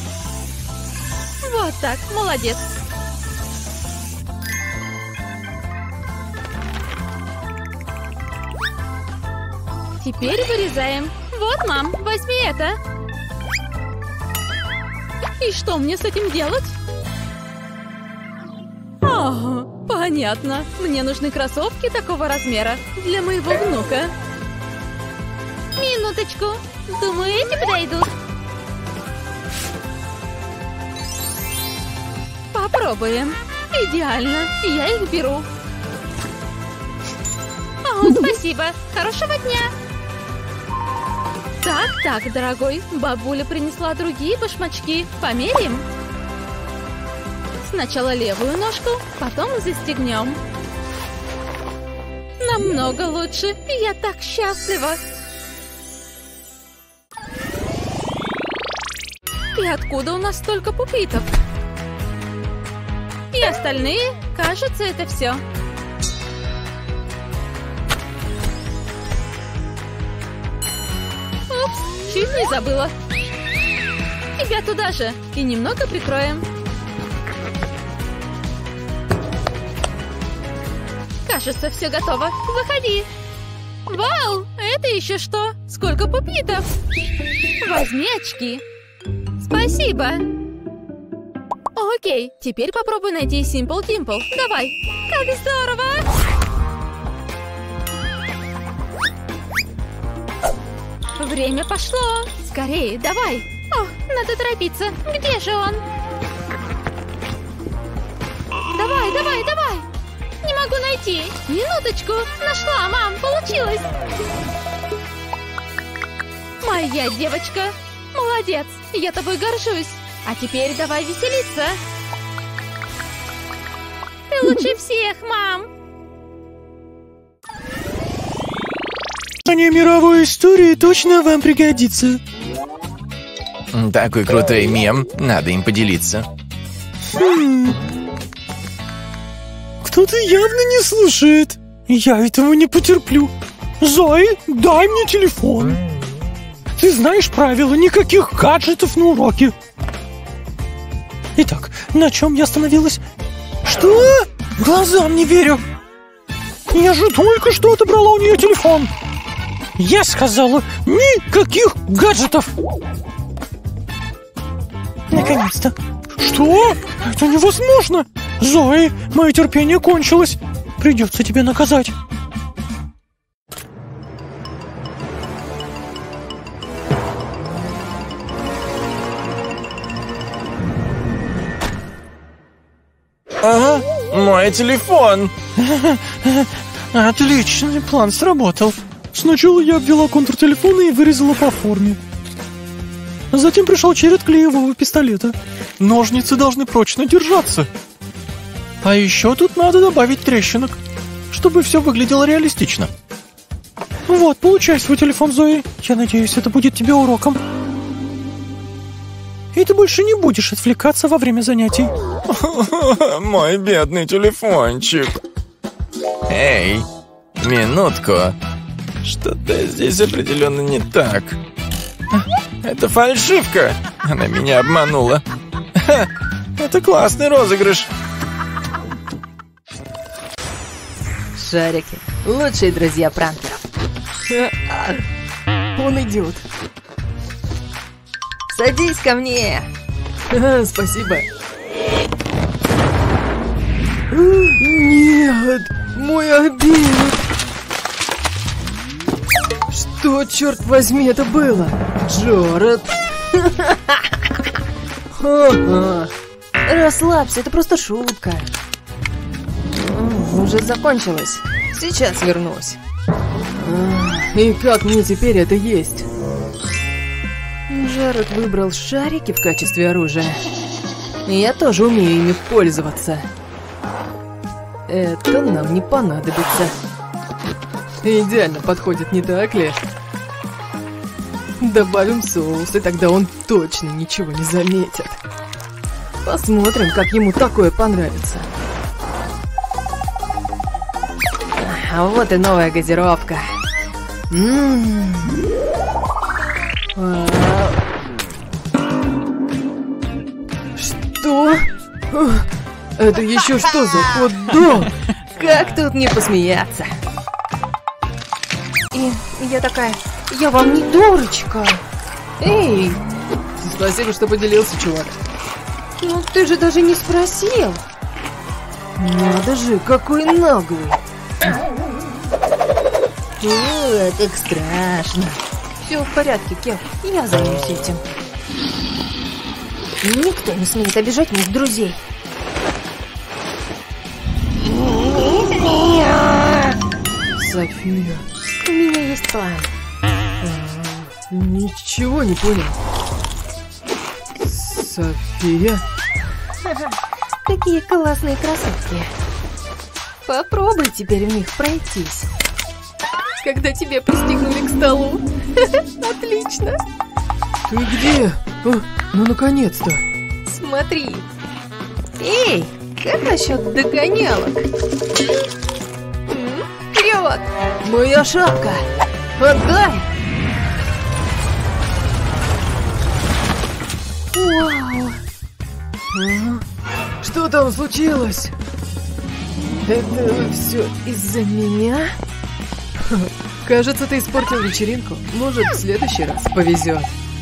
Вот так, молодец. Теперь вырезаем. Вот, мам, возьми это. И что мне с этим делать? О, понятно. Мне нужны кроссовки такого размера для моего внука. Минуточку. Думаю, эти подойдут. Попробуем. Идеально. Я их беру. О, спасибо. Хорошего дня. Так, так, дорогой. Бабуля принесла другие башмачки. Померим? Сначала левую ножку, потом застегнем. Намного лучше. Я так счастлива. И откуда у нас столько пупитов? И остальные? Кажется, это все. Упс, чуть не забыла. Тебя туда же. И немного прикроем. Кажется, все готово. Выходи. Вау, это еще что? Сколько пупитов? Возьми очки. Спасибо. Окей, теперь попробуй найти Simple Dimple. Давай. Как здорово! Время пошло. Скорее, давай. О, надо торопиться. Где же он? Давай, давай, давай. Не могу найти. Минуточку. Нашла, мам. Получилось. Моя девочка. Молодец. Я тобой горжусь. А теперь давай веселиться. Ты лучше всех, мам. Знание мировой истории точно вам пригодится. Такой крутой мем. Надо им поделиться. Хм. Кто-то явно не слушает. Я этого не потерплю. Зои, дай мне телефон. Ты знаешь правила, никаких гаджетов на уроке. Итак, на чем я остановилась? Что? Глазам не верю. Я же только что отобрала у нее телефон. Я сказала, никаких гаджетов. Наконец-то. Что? Это невозможно. Зои, мое терпение кончилось. Придется тебя наказать. Ага, мой телефон. Отличный план сработал. Сначала я обвела контур телефона и вырезала по форме. Затем пришел черед клеевого пистолета. Ножницы должны прочно держаться. А еще тут надо добавить трещинок, чтобы все выглядело реалистично. Вот, получай свой телефон, Зои. Я надеюсь, это будет тебе уроком. И ты больше не будешь отвлекаться во время занятий. Мой бедный телефончик. Эй, минутку. Что-то здесь определенно не так. Это фальшивка. Она меня обманула. Ха, это классный розыгрыш. Шарики. Лучшие друзья пранкеров. Он идет. Садись ко мне. Спасибо. Нет, Мой обед! Что, черт возьми, это было? Джаред! Расслабься, это просто шутка. Уже закончилось. Сейчас вернусь. И как мне теперь это есть? Джаред выбрал шарики в качестве оружия. И я тоже умею ими пользоваться. Это нам не понадобится. Идеально подходит, не так ли? Добавим соус, и тогда он точно ничего не заметит. Посмотрим, как ему такое понравится. А вот и новая газировка. М-м-м. А... Что? Это еще что за хот-дог? Как тут не посмеяться? И я такая, я вам не дурочка. Эй, Спасибо, что поделился, чувак. ну ты же даже не спросил. Надо же, какой наглый. О, как страшно. Все в порядке, Кев, я займусь этим. Никто не смеет обижать моих друзей. София. У меня есть план. Ничего не понял. София? Какие классные красотки. Попробуй теперь в них пройтись. Когда тебя пристегнули к столу. Отлично. Ты где? О, ну, наконец-то. Смотри. Эй, как насчет догонялок? М, Вперед! Моя шапка. Отдай! Вау! Ага. Что там случилось? Это все из-за меня? Ха, кажется, ты испортил вечеринку. Может, в следующий раз повезет.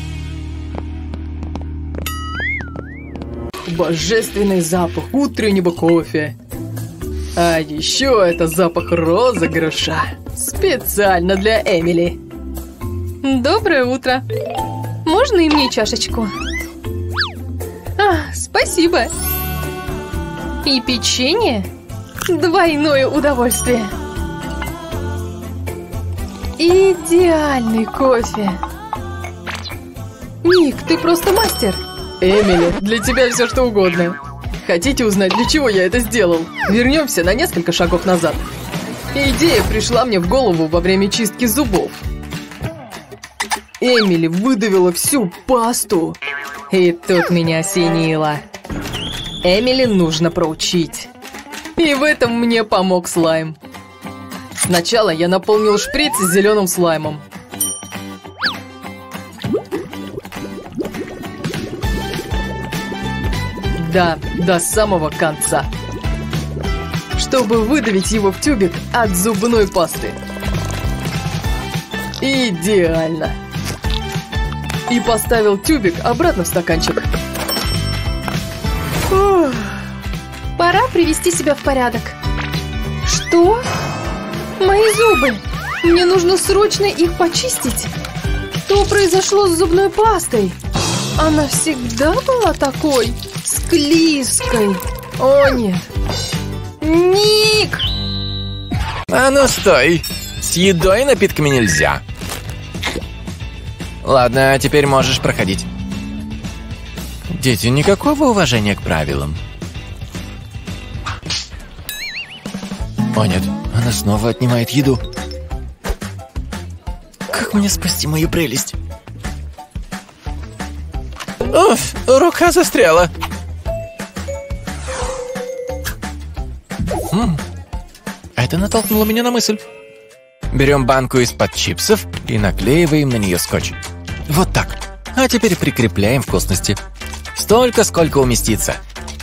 Божественный запах утреннего кофе. А еще это запах розыгрыша. Специально для Эмили. Доброе утро. Можно и мне чашечку? А, спасибо. И печенье? Двойное удовольствие. Идеальный кофе. Ник, ты просто мастер. Эмили, для тебя все что угодно. Хотите узнать, для чего я это сделал? Вернемся на несколько шагов назад. Идея пришла мне в голову во время чистки зубов. Эмили выдавила всю пасту. И тут меня осенило. Эмили нужно проучить. И в этом мне помог слайм. Сначала я наполнил шприц зеленым слаймом. Да, до самого конца. Чтобы выдавить его в тюбик от зубной пасты. Идеально. И поставил тюбик обратно в стаканчик. Фух. Пора привести себя в порядок. Что? Мои зубы. Мне нужно срочно их почистить. Что произошло с зубной пастой? Она всегда была такой склизкой. О, нет. Ник! А ну стой! С едой и напитками нельзя. Ладно, теперь можешь проходить. Дети, никакого уважения к правилам. О нет, она снова отнимает еду. Как мне спасти мою прелесть? Уф, рука застряла. Хм, это натолкнуло меня на мысль. Берем банку из-под чипсов и наклеиваем на нее скотч. Вот так. А теперь прикрепляем вкусности. Столько, сколько уместится.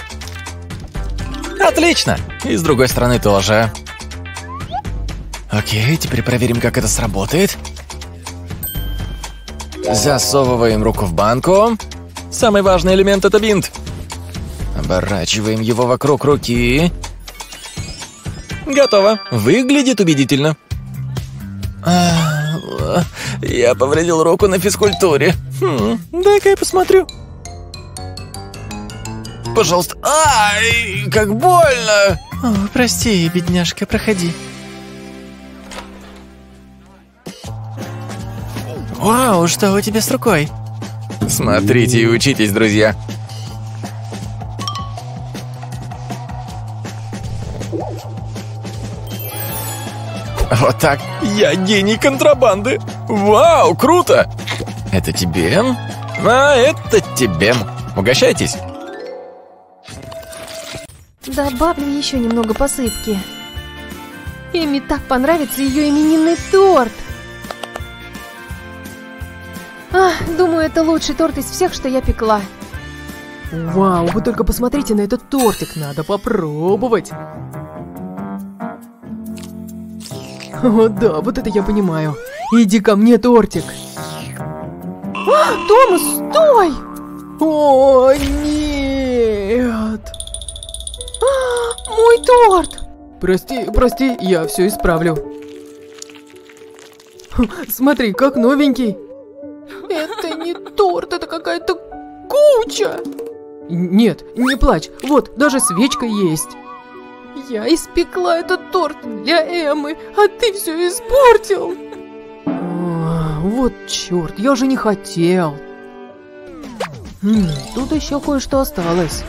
Отлично! И с другой стороны тоже. Окей, теперь проверим, как это сработает. Засовываем руку в банку. Самый важный элемент — это бинт. Оборачиваем его вокруг руки. Готово. Выглядит убедительно. А, я повредил руку на физкультуре. Хм, дай-ка я посмотрю. Пожалуйста. Ай, как больно. О, прости, бедняжка, проходи. Вау, что у тебя с рукой? Смотрите и учитесь, друзья. Вот так. Я гений контрабанды. Вау, круто. Это тебе? А это тебе. Угощайтесь. Добавлю еще немного посыпки. Эми так понравится ее именинный торт. А, думаю, это лучший торт из всех, что я пекла. Вау, вы только посмотрите на этот тортик, надо попробовать. О, да, вот это я понимаю. Иди ко мне, тортик. А, Томас, стой! О, нет. А, мой торт! Прости, прости, я все исправлю. Смотри, как новенький. Это не торт, это какая-то куча. Нет, не плачь, вот, даже свечка есть. Я испекла этот торт для Эммы, а ты все испортил. О, вот черт, я же не хотел. М, тут еще кое-что осталось.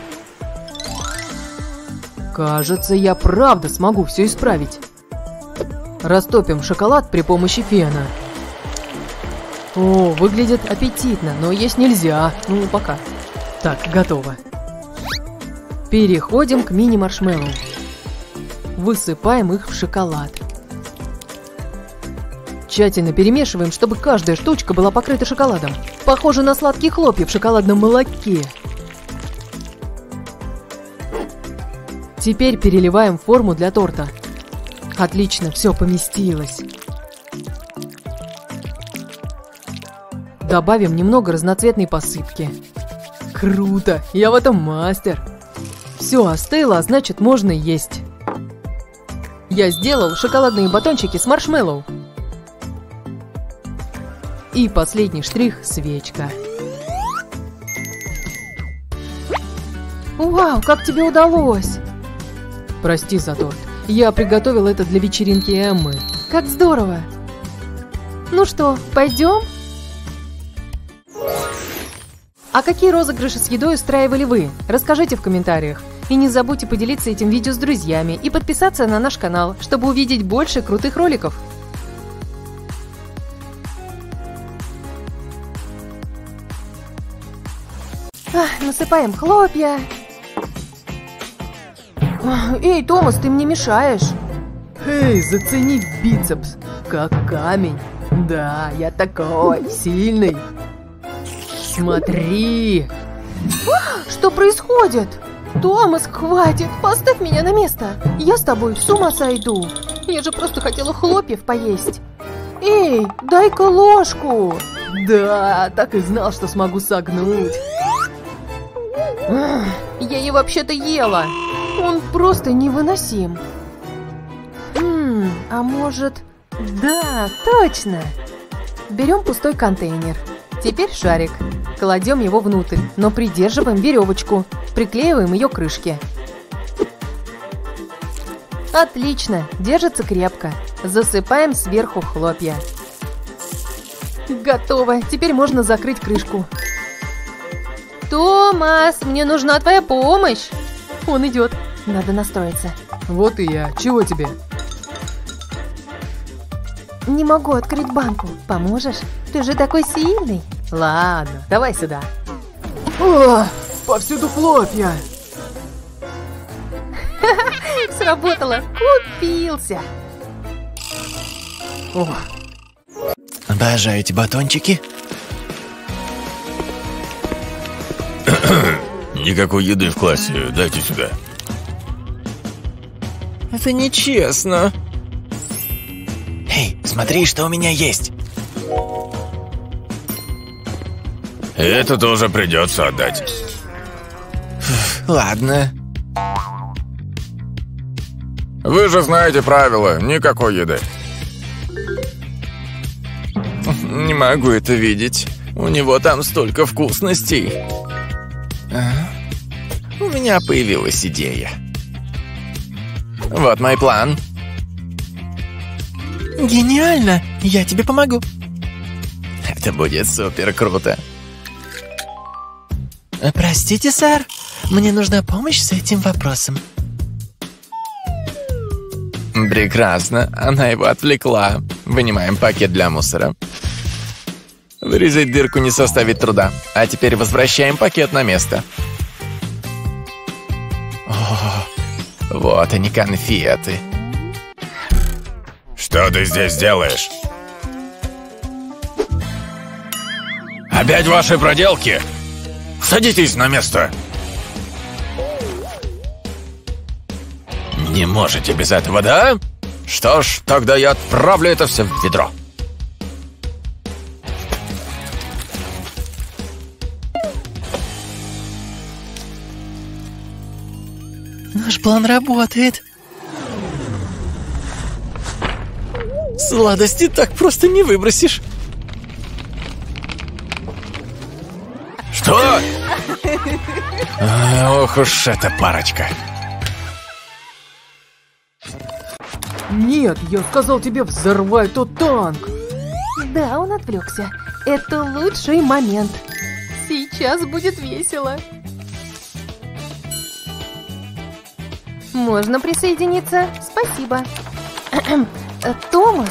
Кажется, я правда смогу все исправить. Растопим шоколад при помощи фена. О, выглядит аппетитно, но есть нельзя. Ну, пока. Так, готово. Переходим к мини-маршмеллоу. Высыпаем их в шоколад. Тщательно перемешиваем, чтобы каждая штучка была покрыта шоколадом. Похоже на сладкие хлопья в шоколадном молоке. Теперь переливаем форму для торта. Отлично, все поместилось. Добавим немного разноцветной посыпки. Круто, я в этом мастер. Все остыло, а значит можно есть. Я сделал шоколадные батончики с маршмеллоу. И последний штрих – свечка. Вау, как тебе удалось? Прости за торт. Я приготовил это для вечеринки Эммы. Как здорово. Ну что, пойдем? А какие розыгрыши с едой устраивали вы? Расскажите в комментариях. И не забудьте поделиться этим видео с друзьями и подписаться на наш канал, чтобы увидеть больше крутых роликов. Ах, насыпаем хлопья. Эй, Томас, ты мне мешаешь. Эй, зацени бицепс, как камень. Да, я такой сильный. Смотри. Что происходит? Томас, хватит, поставь меня на место. Я с тобой с ума сойду. Я же просто хотела хлопьев поесть. Эй, дай-ка ложку. Да, так и знал, что смогу согнуть. Я ее вообще-то ела. Он просто невыносим. М-м, а может... Да, точно. Берем пустой контейнер. Теперь шарик. Кладем его внутрь, но придерживаем веревочку. Приклеиваем ее к крышке. Отлично, держится крепко. Засыпаем сверху хлопья. Готово, теперь можно закрыть крышку. Томас, мне нужна твоя помощь. Он идет, надо настроиться. Вот и я, чего тебе? Не могу открыть банку, поможешь? Ты же такой сильный. Ладно, давай сюда. О, повсюду хлопья. Сработало, купился. О. Обожаю эти батончики. Никакой еды в классе, дайте сюда. Это нечестно. Эй, смотри, что у меня есть. Это тоже придется отдать. Ладно. Вы же знаете правила, никакой еды. Не могу это видеть. У него там столько вкусностей. А? У меня появилась идея. Вот мой план. Гениально! Я тебе помогу. Это будет супер круто. Простите, сэр. Мне нужна помощь с этим вопросом. Прекрасно. Она его отвлекла. Вынимаем пакет для мусора. Вырезать дырку не составит труда. А теперь возвращаем пакет на место. О, вот они, конфеты. Что ты здесь делаешь? Опять ваши проделки? Садитесь на место. Не можете без этого, да? Что ж, тогда я отправлю это все в ведро. Наш план работает. Сладости так просто не выбросишь. Что? А, ох уж эта парочка. Нет, я сказал тебе взорвай тот танк. Да, он отвлекся. Это лучший момент. Сейчас будет весело. Можно присоединиться? Спасибо. Томас?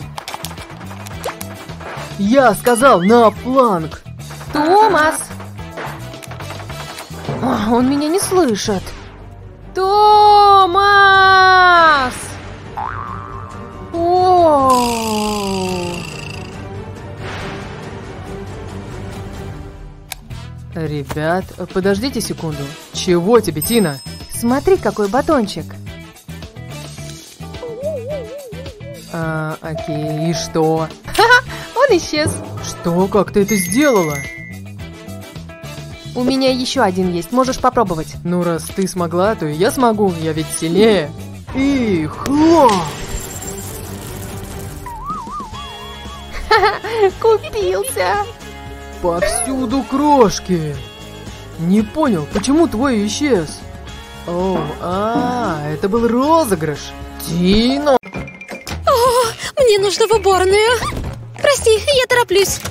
Я сказал на фланг. Томас! О, он меня не слышит. Томас! О! Ребят, подождите секунду. Чего тебе, Тина? Смотри, какой батончик. А, окей, и что? Ха-ха, он исчез. Что? Как ты это сделала? У меня еще один есть, можешь попробовать. Ну, раз ты смогла, то и я смогу, я ведь сильнее. И хлоп! Купился. Повсюду крошки. Не понял, почему твой исчез? О, а, это был розыгрыш. Тина! О, мне нужно в уборную. Прости, я тороплюсь.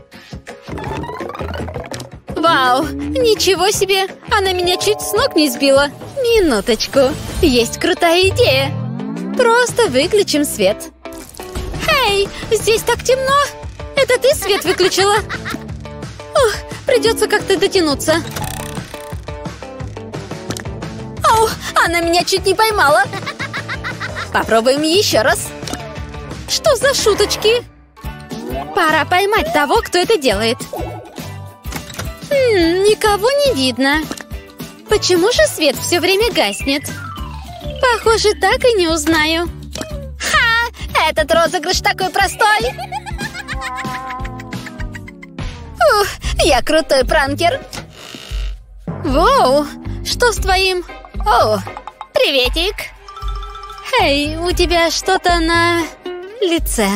Вау, ничего себе. Она меня чуть с ног не сбила. Минуточку. Есть крутая идея. Просто выключим свет. Эй, здесь так темно. Это ты свет выключила? Ух, придется как-то дотянуться. Оу, она меня чуть не поймала. Попробуем еще раз. Что за шуточки? Пора поймать того, кто это делает. Хм, никого не видно. Почему же свет все время гаснет? Похоже, так и не узнаю. Ха! Этот розыгрыш такой простой. Ух, я крутой пранкер. Воу, что с твоим... О, приветик. Эй, у тебя что-то на лице.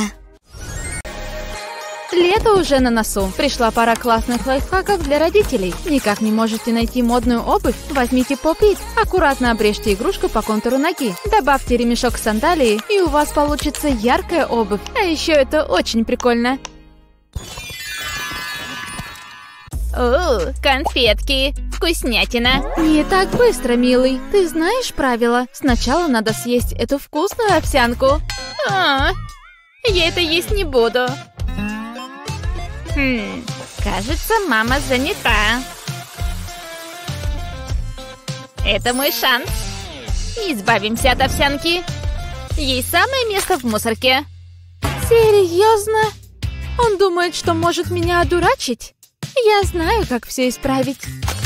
Лето уже на носу. Пришла пора классных лайфхаков для родителей. Никак не можете найти модную обувь? Возьмите поп-ит. Аккуратно обрежьте игрушку по контуру ноги. Добавьте ремешок сандалии, и у вас получится яркая обувь. А еще это очень прикольно. О, конфетки. Вкуснятина. Не так быстро, милый. Ты знаешь правила? Сначала надо съесть эту вкусную овсянку. А, я это есть не буду. Хм, кажется, мама занята. Это мой шанс. Избавимся от овсянки. Ей самое место в мусорке. Серьезно? Он думает, что может меня одурачить? Я знаю, как все исправить.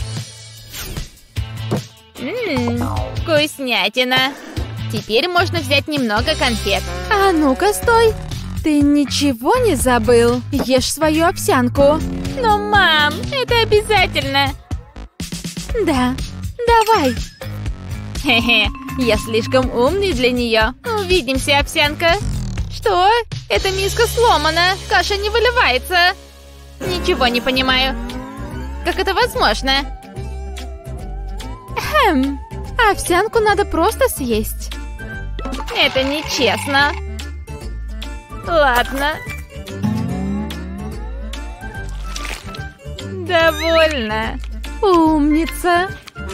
Ммм, вкуснятина. Теперь можно взять немного конфет. А ну-ка, стой. Ты ничего не забыл? Ешь свою овсянку. Но, мам, это обязательно. Да, давай. Хе-хе, Я слишком умный для нее. Увидимся, овсянка. Что? Эта миска сломана. Каша не выливается. Ничего не понимаю. Как это возможно? Хм. Овсянку надо просто съесть. Это нечестно. Ладно. Довольно. Умница.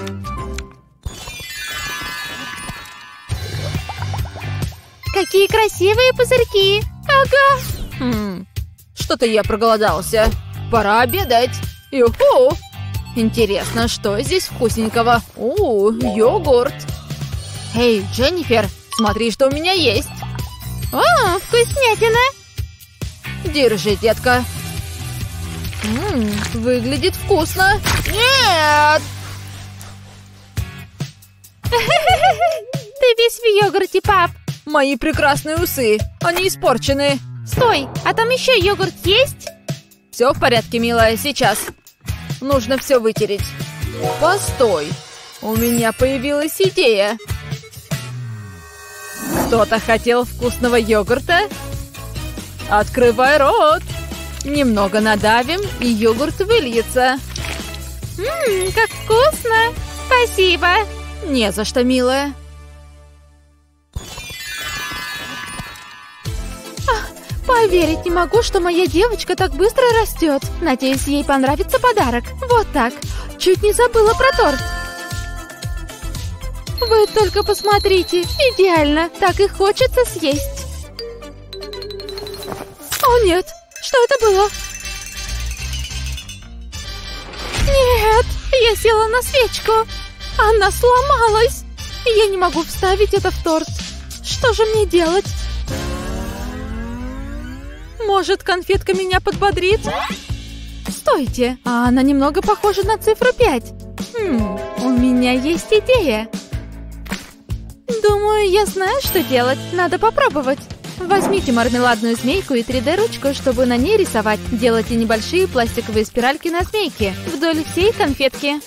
Какие красивые пузырьки. Ага. Хм. Что-то я проголодался. Пора обедать. Юху. Интересно, что здесь вкусненького? У, йогурт. Эй, Дженнифер, смотри, что у меня есть. О, вкуснятина. Держи, детка. Ммм, выглядит вкусно. Нет! Ты весь в йогурте, пап. Мои прекрасные усы. Они испорчены. Стой, а там еще йогурт есть? Все в порядке, милая, сейчас. Нужно все вытереть. Постой. У меня появилась идея. Кто-то хотел вкусного йогурта? Открывай рот. Немного надавим, и йогурт выльется. Ммм, как вкусно. Спасибо. Не за что, милая. Поверить не могу, что моя девочка так быстро растет. Надеюсь, ей понравится подарок. Вот так. Чуть не забыла про торт. Вы только посмотрите. Идеально. Так и хочется съесть. О, нет. Что это было? Нет. Я села на свечку. Она сломалась. Я не могу вставить это в торт. Что же мне делать? Может, конфетка меня подбодрит? Стойте, а она немного похожа на цифру пять. Хм, у меня есть идея. Думаю, я знаю, что делать. Надо попробовать. Возьмите мармеладную змейку и три дэ ручку, чтобы на ней рисовать. Делайте небольшие пластиковые спиральки на змейке вдоль всей конфетки.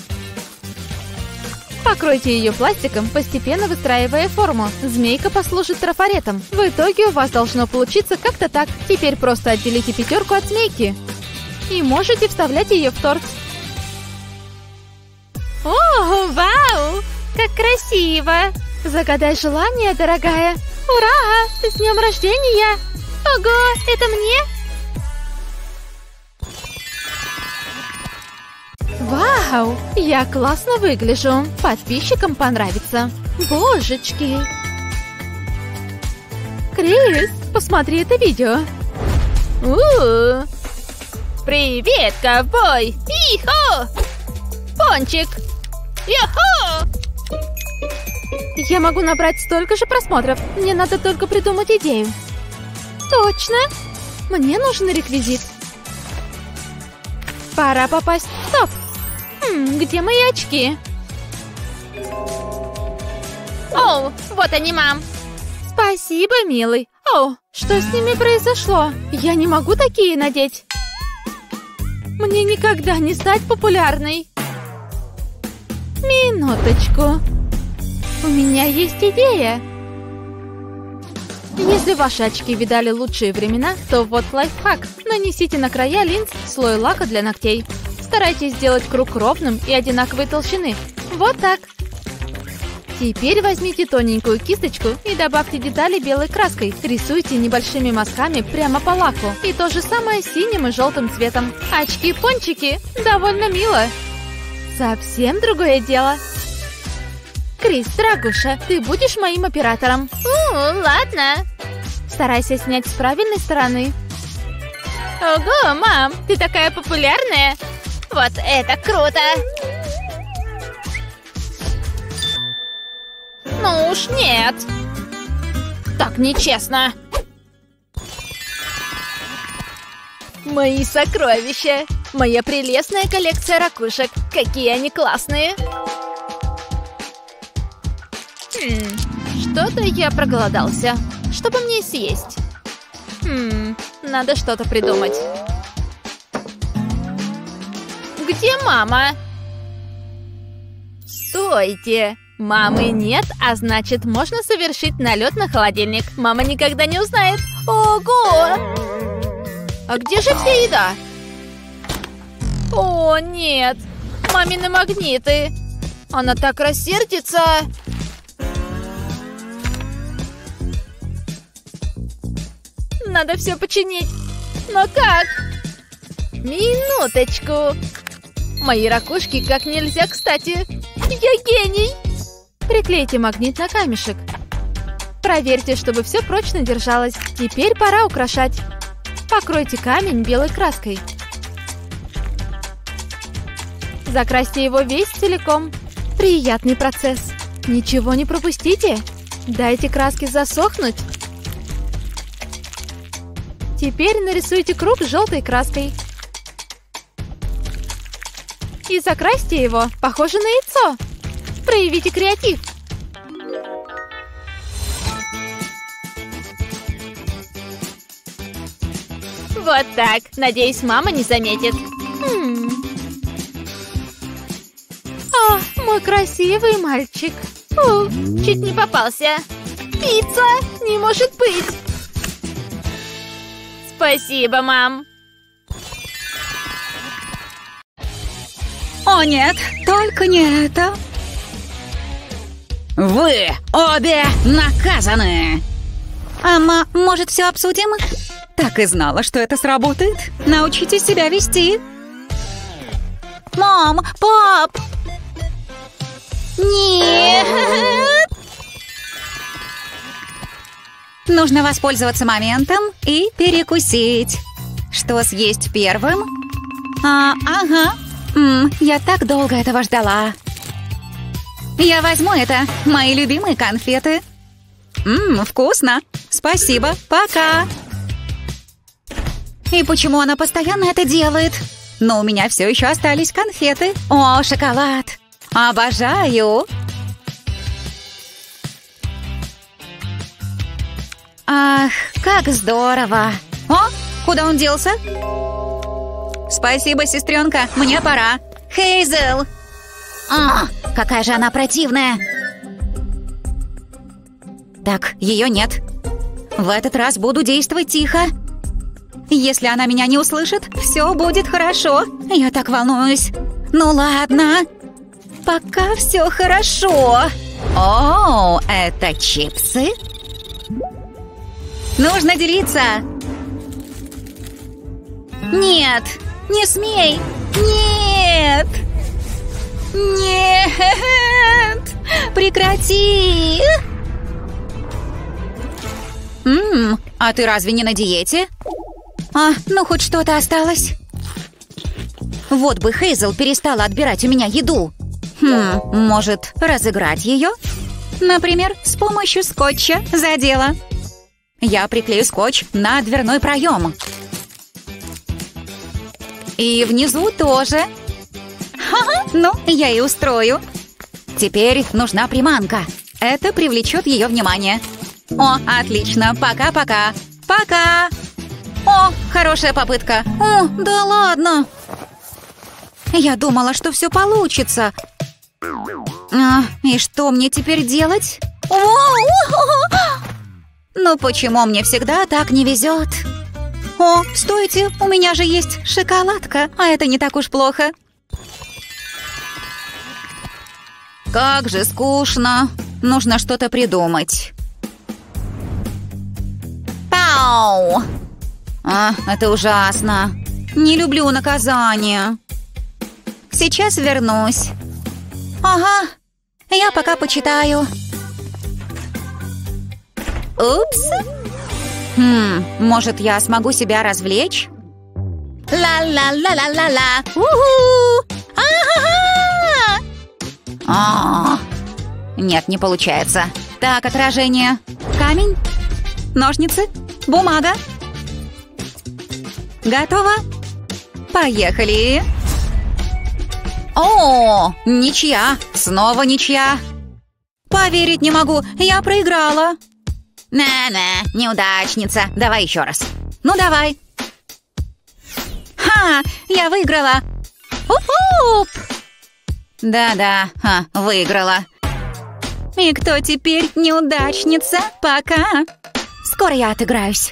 Покройте ее пластиком, постепенно выстраивая форму. Змейка послужит трафаретом. В итоге у вас должно получиться как-то так. Теперь просто отделите пятерку от змейки. И можете вставлять ее в торт. О, вау! Как красиво! Загадай желание, дорогая. Ура! С днем рождения! Ого, это мне? Вау! Я классно выгляжу. Подписчикам понравится. Божечки! Крис, посмотри это видео. У-у-у. Привет, ковбой! Ихо! Пончик! Йохо! Я могу набрать столько же просмотров. Мне надо только придумать идею. Точно! Мне нужен реквизит. Пора попасть в топ. Хм, где мои очки? О, вот они, мам. Спасибо, милый. О, что с ними произошло? Я не могу такие надеть. Мне никогда не стать популярной. Минуточку. У меня есть идея. Если ваши очки видали лучшие времена, то вот лайфхак. Нанесите на края линз слой лака для ногтей. Старайтесь сделать круг ровным и одинаковой толщины. Вот так. Теперь возьмите тоненькую кисточку и добавьте детали белой краской. Рисуйте небольшими мазками прямо по лаку. И то же самое с синим и желтым цветом. Очки-пончики. Довольно мило. Совсем другое дело. Крис, дорогуша, ты будешь моим оператором. У, ладно. Старайся снять с правильной стороны. Ого, мам, ты такая популярная. Вот это круто. Ну уж нет. Так нечестно. Мои сокровища. Моя прелестная коллекция ракушек. Какие они классные. Хм, что-то я проголодался. Что бы мне съесть? Хм, надо что-то придумать. Где мама? Стойте! Мамы нет, а значит, можно совершить налет на холодильник. Мама никогда не узнает. Ого! А где же вся еда? О, нет! Мамины магниты! Она так рассердится! Надо все починить. Но как? Минуточку. Мои ракушки как нельзя кстати. Я гений! Приклейте магнит на камешек. Проверьте, чтобы все прочно держалось. Теперь пора украшать. Покройте камень белой краской. Закрасьте его весь целиком. Приятный процесс. Ничего не пропустите. Дайте краске засохнуть. Теперь нарисуйте круг желтой краской. И закрасьте его. Похоже на яйцо. Проявите креатив. Вот так. Надеюсь, мама не заметит. Хм. О, мой красивый мальчик. О, чуть не попался. Пицца! Не может быть! Спасибо, мам. О нет, только не это. Вы обе наказаны. Ама, может, все обсудим? Так и знала, что это сработает. Научитесь себя вести. Мам, пап. Нет. Нужно воспользоваться моментом и перекусить. Что съесть первым? А, ага. М, я так долго этого ждала. Я возьму это. Мои любимые конфеты. Ммм, вкусно. Спасибо. Пока. И почему она постоянно это делает? Но у меня все еще остались конфеты. О, шоколад. Обожаю. Ах, как здорово. О, куда он делся? Спасибо, сестренка, мне пора. Хейзел. А, какая же она противная. Так, ее нет. В этот раз буду действовать тихо. Если она меня не услышит, все будет хорошо. Я так волнуюсь. Ну ладно. Пока все хорошо. О, это чипсы? Нужно делиться. Нет, не смей. Нет. Нет. Прекрати. Ммм, а ты разве не на диете? А, ну хоть что-то осталось. Вот бы Хейзел перестала отбирать у меня еду. Хм, может, разыграть ее? Например, с помощью скотча. За дело. Я приклею скотч на дверной проем. И внизу тоже. Ха-ха, ну, я и устрою. Теперь нужна приманка. Это привлечет ее внимание. О, отлично, пока-пока. Пока. О, хорошая попытка. О, да ладно. Я думала, что все получится. А, и что мне теперь делать? Ну почему мне всегда так не везет? О, стойте, у меня же есть шоколадка, а это не так уж плохо. Как же скучно. Нужно что-то придумать. Пау! А, это ужасно. Не люблю наказания. Сейчас вернусь. Ага, я пока почитаю. Упс. Хм, может, я смогу себя развлечь? Ла-ла-ла-ла-ла-ла. У-ху! А-ха-ха! А-а-а. Нет, не получается. Так, отражение. Камень, ножницы, бумага. Готово? Поехали. О, ничья. Снова ничья. Поверить не могу, я проиграла. На-на, неудачница. Давай еще раз. Ну, давай. Ха, я выиграла. Уп-уп. Да-да, ха, выиграла. И кто теперь неудачница? Пока. Скоро я отыграюсь.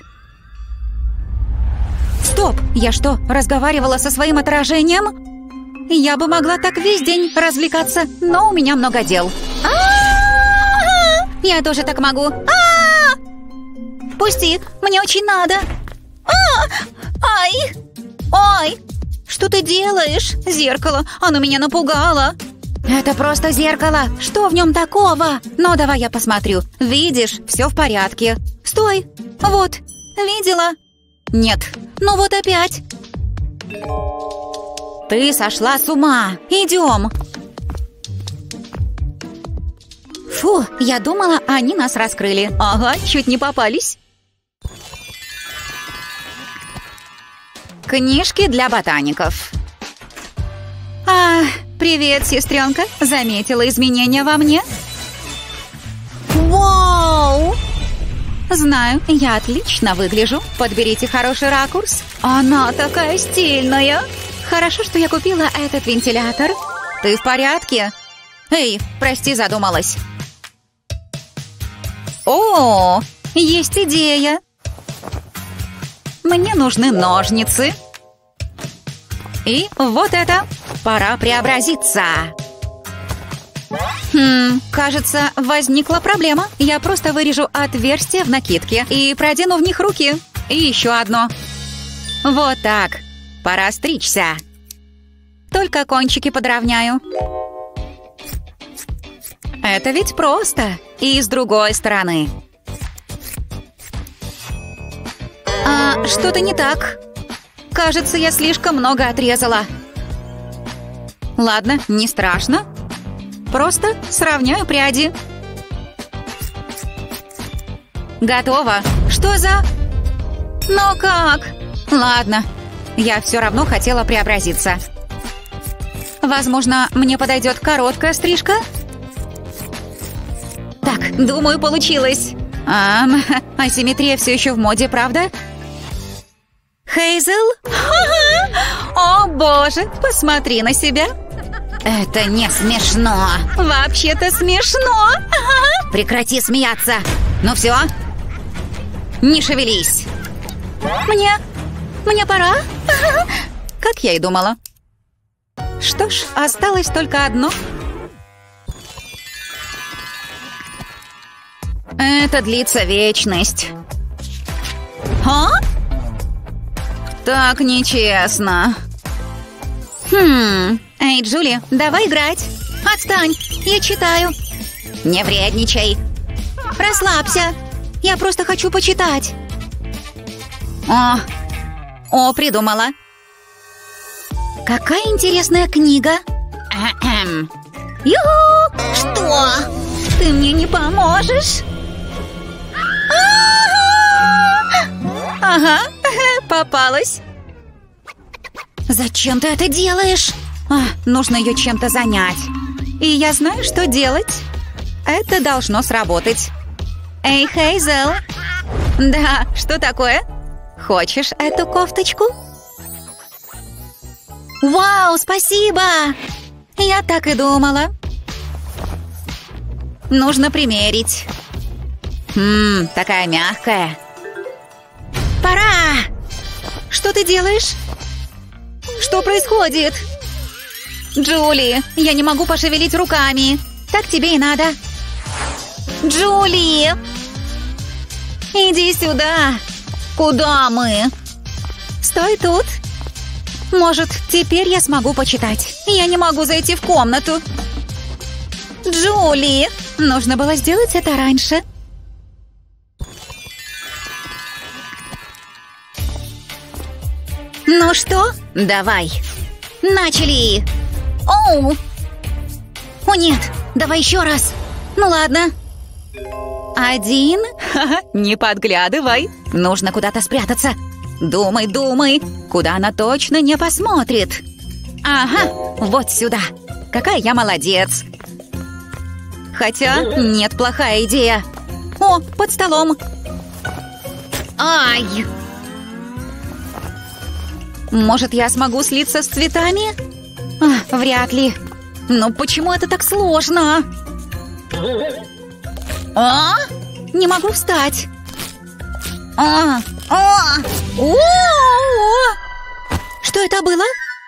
Стоп! Я что, разговаривала со своим отражением? Я бы могла так весь день развлекаться, но у меня много дел. А-а-а! Я тоже так могу. А-а-а! Пусти, мне очень надо. А-а-а! Ай! Ой! Что ты делаешь? Зеркало, оно меня напугало. Это просто зеркало. Что в нем такого? Ну, давай я посмотрю. Видишь, все в порядке. Стой! Вот, видела? Нет. Ну вот опять. Ты сошла с ума. Идем. Фу, я думала, они нас раскрыли. Ага, чуть не попались. Книжки для ботаников. А, привет, сестренка. Заметила изменения во мне? Вау! Знаю, я отлично выгляжу. Подберите хороший ракурс. Она такая стильная. Хорошо, что я купила этот вентилятор. Ты в порядке? Эй, прости, задумалась. О, есть идея. Мне нужны ножницы. И вот это. Пора преобразиться. Хм, кажется, возникла проблема. Я просто вырежу отверстие в накидке и продену в них руки. И еще одно. Вот так. Пора стричься. Только кончики подровняю. Это ведь просто. И с другой стороны. А что-то не так. Кажется, я слишком много отрезала. Ладно, не страшно. Просто сравняю пряди. Готово. Что за... Ну как? Ладно, я все равно хотела преобразиться. Возможно, мне подойдет короткая стрижка? Так, думаю, получилось. А, асимметрия все еще в моде, правда? Хейзел? О, боже, посмотри на себя. Это не смешно. Вообще-то смешно. Прекрати смеяться. Ну все. Не шевелись. Мне... Мне пора? Как я и думала. Что ж, осталось только одно. Это длится вечность. А? Так нечестно. Хм... Эй, Джули, давай играть. Отстань, я читаю. Не вредничай. Расслабься. Я просто хочу почитать. О, о, придумала. Какая интересная книга. Ахм. Ю-ху! Что? Ты мне не поможешь? Ага, попалась. Зачем ты это делаешь? А, нужно ее чем-то занять. И я знаю, что делать. Это должно сработать. Эй, Хейзел. Да, что такое? Хочешь эту кофточку? Вау, спасибо! Я так и думала. Нужно примерить. Ммм, такая мягкая. Пора! Что ты делаешь? Что происходит? Джули, я не могу пошевелить руками. Так тебе и надо. Джули! Иди сюда. Куда мы? Стой тут. Может, теперь я смогу почитать. Я не могу зайти в комнату. Джули! Нужно было сделать это раньше. Ну что, давай. Начали. Оу! О нет, давай еще раз. Ну ладно. Один. Ха-ха, не подглядывай. Нужно куда-то спрятаться. Думай, думай. Куда она точно не посмотрит. Ага, вот сюда. Какая я молодец. Хотя, нет, плохая идея. О, под столом. Ай! Может, я смогу слиться с цветами? А, вряд ли. Но почему это так сложно? А? Не могу встать. А, а, о, о. Что это было?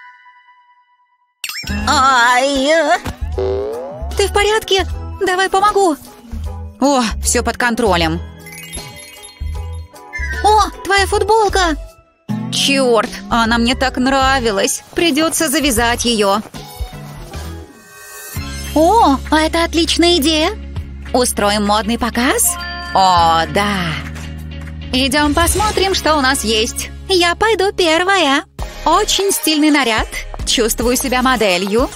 Ай. Ты в порядке? Давай помогу. О, все под контролем. О, твоя футболка. Черт, она мне так нравилась. Придется завязать ее. О, а это отличная идея. Устроим модный показ? О, да. Идем посмотрим, что у нас есть. Я пойду первая. Очень стильный наряд. Чувствую себя моделью.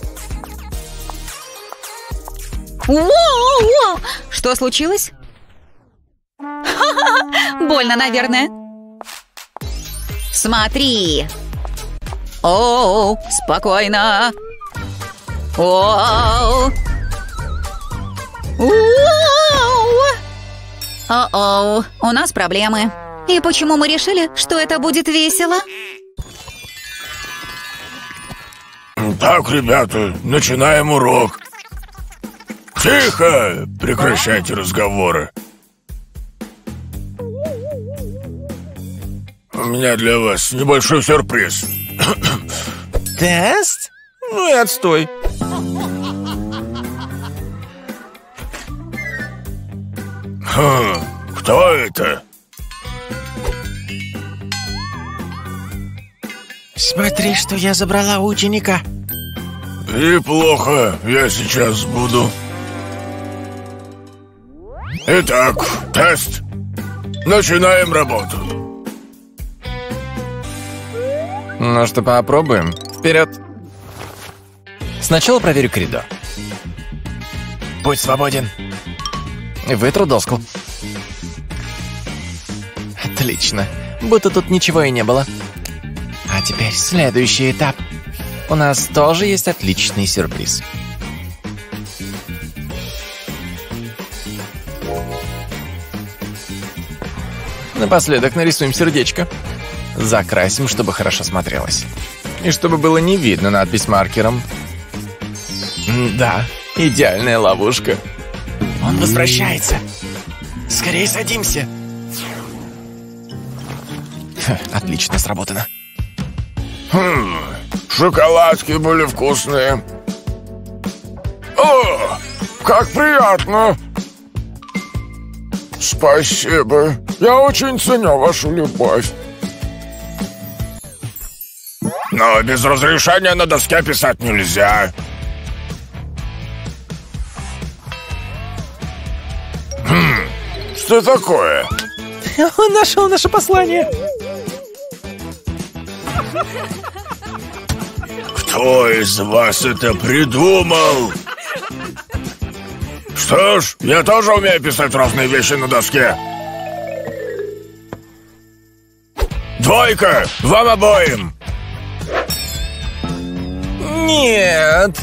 Воу-воу! Что случилось? Ха-ха-ха! Больно, наверное. Смотри. О, спокойно. О, о-о, у нас проблемы. И почему мы решили, что это будет весело? Так, ребята, начинаем урок. Тихо! Прекращайте разговоры. У меня для вас небольшой сюрприз. Тест? Ну и отстой. Хм, кто это? Смотри, что я забрала у ученика. Неплохо, я сейчас буду. Итак, тест. Начинаем работу. Ну что, попробуем? Вперед! Сначала проверю коридор. Будь свободен. Вытру доску. Отлично. Будто тут ничего и не было. А теперь следующий этап. У нас тоже есть отличный сюрприз. Напоследок нарисуем сердечко. Закрасим, чтобы хорошо смотрелось. И чтобы было не видно надпись маркером. Да, идеальная ловушка. Он возвращается. Скорее садимся. Ха, отлично сработано. Хм, шоколадки были вкусные. О, как приятно. Спасибо. Я очень ценю вашу любовь. Но без разрешения на доске писать нельзя. Хм, что такое? Он нашел наше послание. Кто из вас это придумал? Что ж, я тоже умею писать разные вещи на доске. Двойка! Вам обоим! Нет!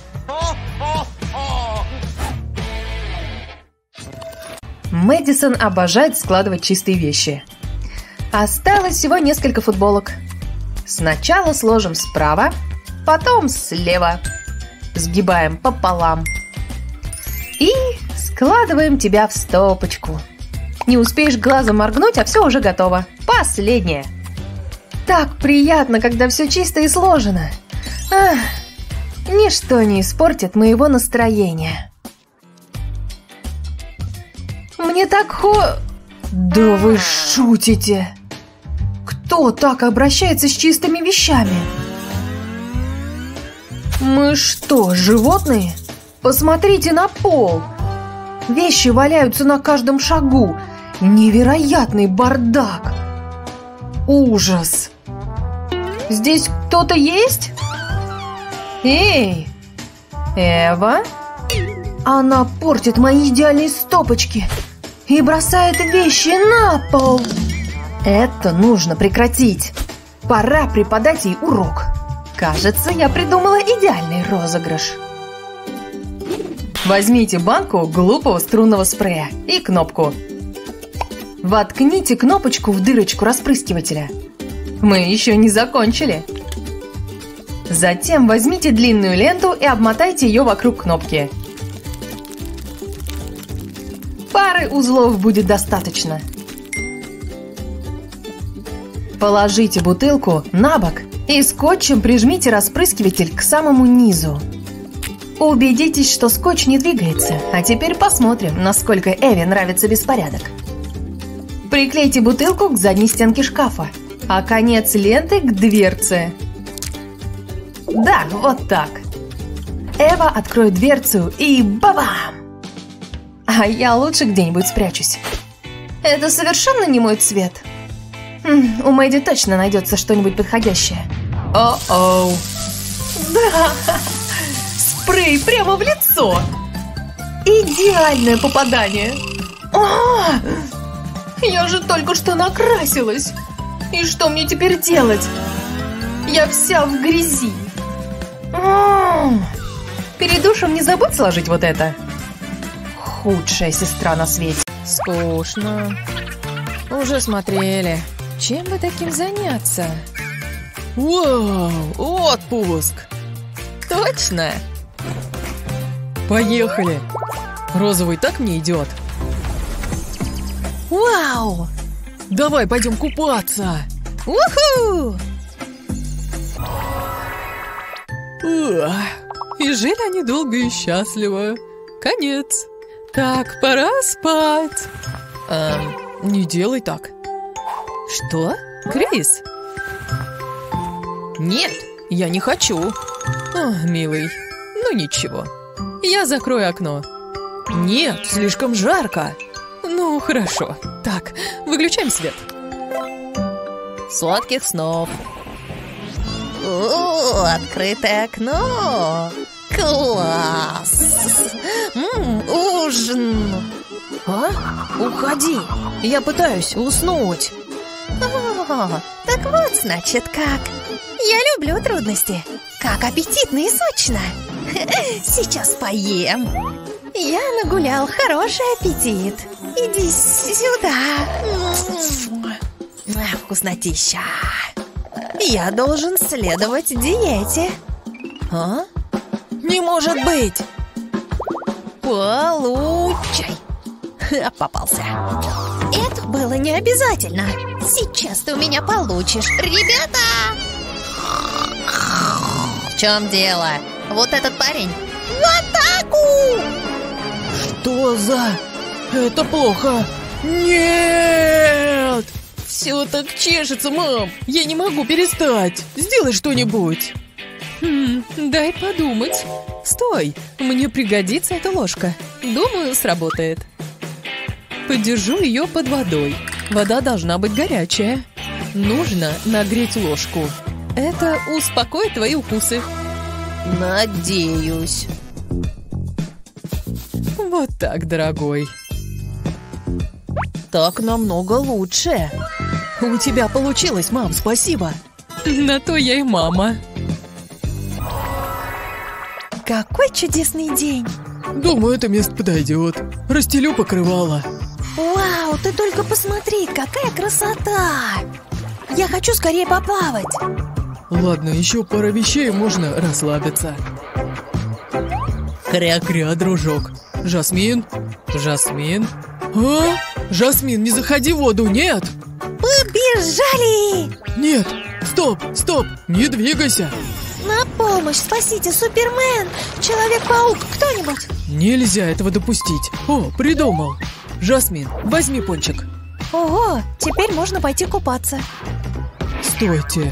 Мэдисон обожает складывать чистые вещи. Осталось всего несколько футболок. Сначала сложим справа, потом слева. Сгибаем пополам. И складываем тебя в стопочку. Не успеешь глазом моргнуть, а все уже готово. Последнее. Так приятно, когда все чисто и сложено. Ах, ничто не испортит моего настроения. Мне так хо... Да вы шутите. Кто так обращается с чистыми вещами? Мы что, животные? Посмотрите на пол. Вещи валяются на каждом шагу. Невероятный бардак. Ужас. Здесь кто-то есть? Эй, Эва? Она портит мои идеальные стопочки и бросает вещи на пол. Это нужно прекратить. Пора преподать ей урок. Кажется, я придумала идеальный розыгрыш. Возьмите банку глупого струнного спрея и кнопку. Воткните кнопочку в дырочку распрыскивателя. Мы еще не закончили. Затем возьмите длинную ленту и обмотайте ее вокруг кнопки. Пары узлов будет достаточно. Положите бутылку на бок и скотчем прижмите распрыскиватель к самому низу. Убедитесь, что скотч не двигается. А теперь посмотрим, насколько Эви нравится беспорядок. Приклейте бутылку к задней стенке шкафа, а конец ленты к дверце. Да, вот так. Эва откроет дверцу и ба-бам! А я лучше где-нибудь спрячусь. Это совершенно не мой цвет. М, у Мэдди точно найдется что-нибудь подходящее. О-оу. Да! Спрей прямо в лицо! Идеальное попадание! А, я же только что накрасилась! И что мне теперь делать? Я вся в грязи! А, перед душем не забудь сложить вот это. Худшая сестра на свете. Скучно. Уже смотрели. Чем бы таким заняться? Вау, отпуск! Точно? Поехали! Розовый так мне идет. Вау! Давай пойдем купаться! Уху! Ух, и жили они долго и счастливо. Конец. Так, пора спать. Эм, не делай так. Что? Крис? Нет, я не хочу. О, милый, ну ничего. Я закрою окно. Нет, слишком жарко. Ну, хорошо. Так, выключаем свет. Сладких снов. О, открытое окно. Класс. М-м, ужин. А? Уходи. Я пытаюсь уснуть. О, так вот, значит, как. Я люблю трудности. Как аппетитно и сочно. Сейчас поем. Я нагулял хороший аппетит. Иди сюда. Вкуснотища. Я должен следовать диете. А? Не может быть. Получай. Попался. Это было не обязательно. Сейчас ты у меня получишь. Ребята! В чем дело? Вот этот парень. В атаку! Что за... Это плохо. Нет! Все так чешется, мам. Я не могу перестать. Сделай что-нибудь. Хм, дай подумать. Стой, мне пригодится эта ложка. Думаю, сработает. Подержу ее под водой. Вода должна быть горячая. Нужно нагреть ложку. Это успокоит твои укусы. Надеюсь. Вот так, дорогой. Так намного лучше. У тебя получилось, мам, спасибо. На то я и мама. Какой чудесный день. Думаю, это место подойдет. Расстелю покрывало. Вау, ты только посмотри, какая красота. Я хочу скорее поплавать. Ладно, еще пара вещей, можно расслабиться. Кря-кря, дружок. Жасмин? Жасмин? А? Жасмин, не заходи в воду, нет! Побежали! Нет! Стоп, стоп! Не двигайся! На помощь, спасите, Супермен! Человек-паук, кто-нибудь! Нельзя этого допустить. О, придумал! Жасмин, возьми пончик. Ого, теперь можно пойти купаться. Стойте.